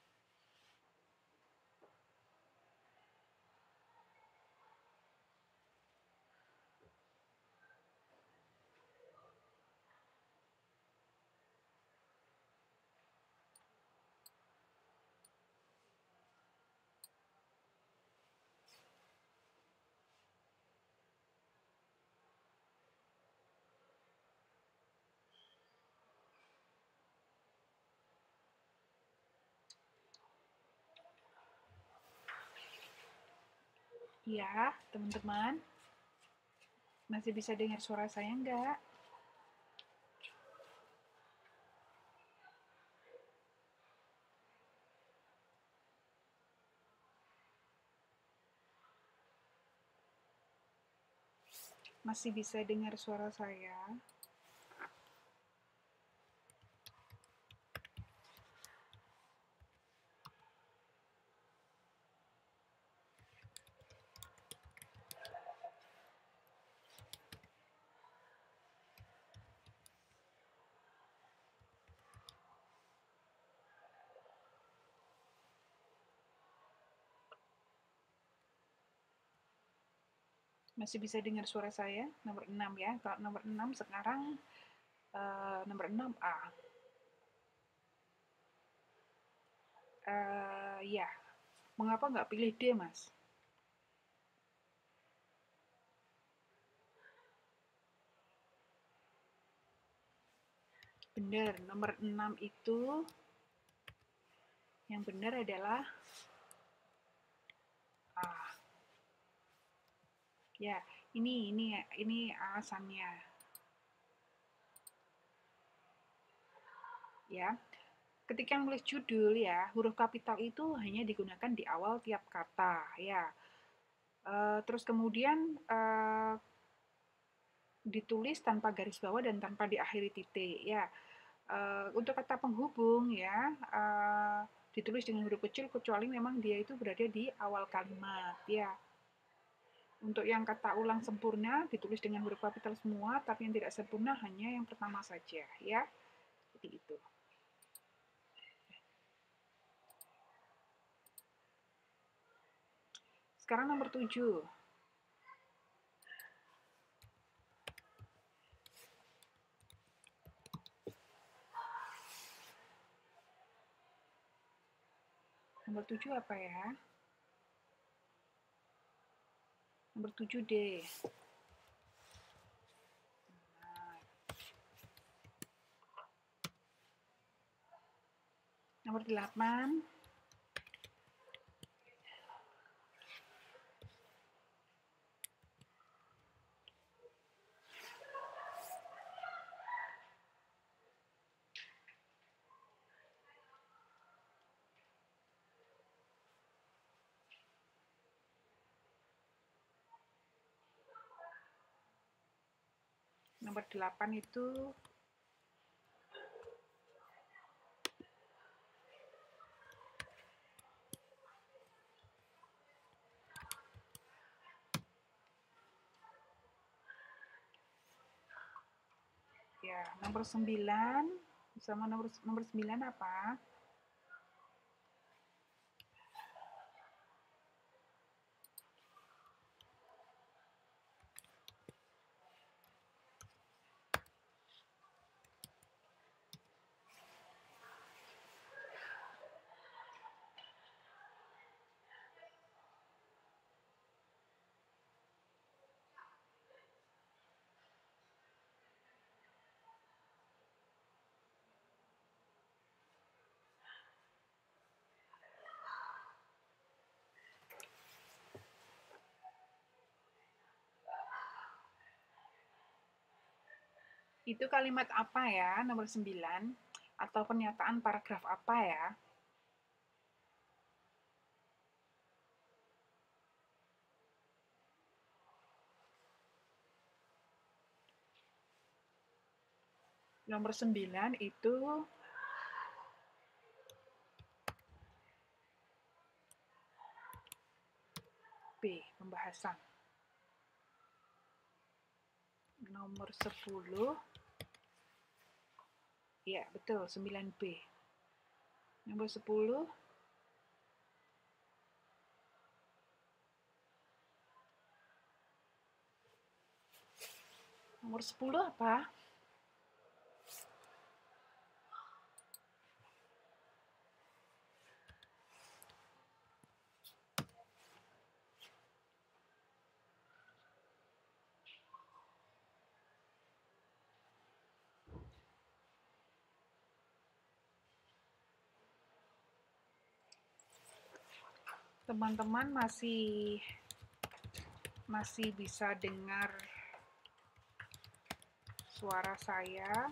Iya, teman-teman. Masih bisa dengar suara saya nggak? Masih bisa dengar suara saya? Masih bisa dengar suara saya? Nomor 6 ya. Kalau nomor 6 sekarang, nomor 6 A. Ya, mengapa nggak pilih D, Mas? Benar, nomor 6 itu yang benar adalah A. Ya, ini alasannya. ya. Ketika menulis judul ya, huruf kapital itu hanya digunakan di awal tiap kata ya. Terus kemudian ditulis tanpa garis bawah dan tanpa diakhiri titik ya. Untuk kata penghubung ya, ditulis dengan huruf kecil kecuali memang dia itu berada di awal kalimat ya. Untuk yang kata ulang sempurna ditulis dengan huruf kapital semua, tapi yang tidak sempurna hanya yang pertama saja ya. Seperti itu. Sekarang nomor 7. Nomor 7 apa ya? Nomor 7D. Nomor 8. Nomor 8 itu ya, nomor 9 sama nomor 9 apa? Itu kalimat apa ya, nomor 9? Atau pernyataan paragraf apa ya? Nomor 9 itu B, pembahasan. Nomor 10, ya betul, 9B. Nomor 10, nomor 10 apa? Teman-teman masih bisa dengar suara saya?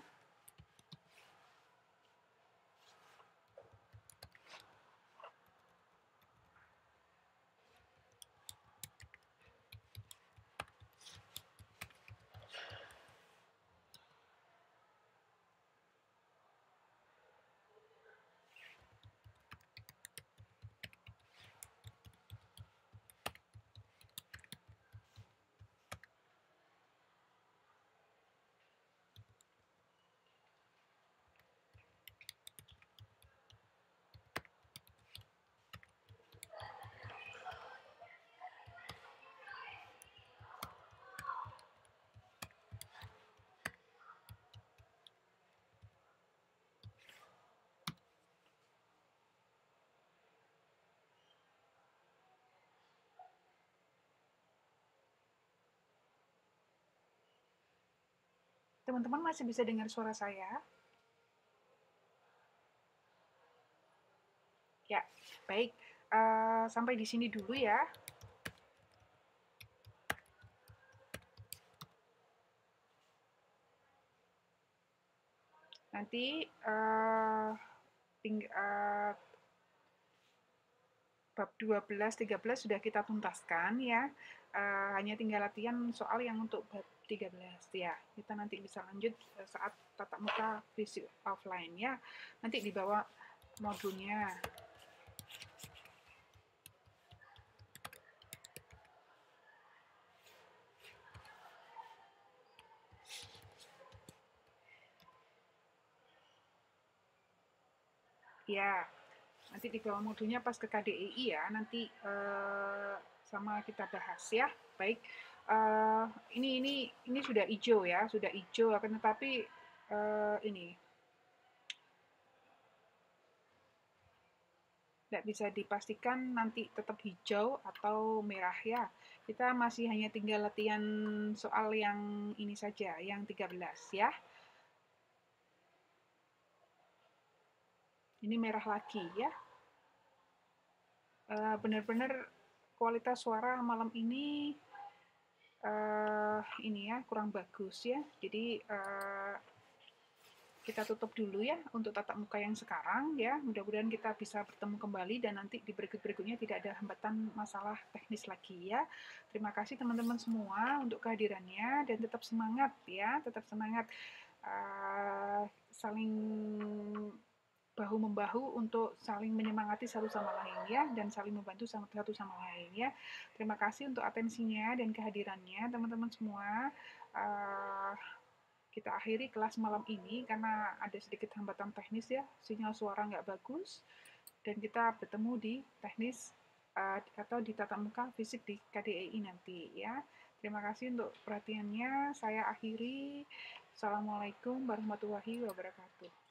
Teman-teman masih bisa dengar suara saya? Ya, baik. Sampai di sini dulu ya. Nanti bab 12, 13 sudah kita tuntaskan ya. Hanya tinggal latihan soal yang untuk bab 13 ya. Kita nanti bisa lanjut saat tatap muka fisik offline ya. Nanti dibawa modulnya. Ya, nanti di bawah modulnya pas ke KDII ya, nanti sama kita bahas ya. Baik, ini sudah hijau ya, sudah hijau, akan tetapi ini tidak bisa dipastikan nanti tetap hijau atau merah ya. Kita masih hanya tinggal latihan soal yang ini saja, yang 13 ya. Ini merah lagi ya. Benar-benar kualitas suara malam ini ya kurang bagus ya. Jadi kita tutup dulu ya untuk tatap muka yang sekarang ya. Mudah-mudahan kita bisa bertemu kembali dan nanti di berikut-berikutnya tidak ada hambatan masalah teknis lagi ya. Terima kasih teman-teman semua untuk kehadirannya dan tetap semangat ya, tetap semangat saling bahu-membahu untuk saling menyemangati satu sama lain ya dan saling membantu satu sama lain ya. Terima kasih untuk atensinya dan kehadirannya teman-teman semua. Kita akhiri kelas malam ini karena ada sedikit hambatan teknis ya, sinyal suara nggak bagus, dan kita bertemu di teknis atau di tatap muka fisik di KDII nanti ya. Terima kasih untuk perhatiannya. Saya akhiri. Assalamualaikum warahmatullahi wabarakatuh.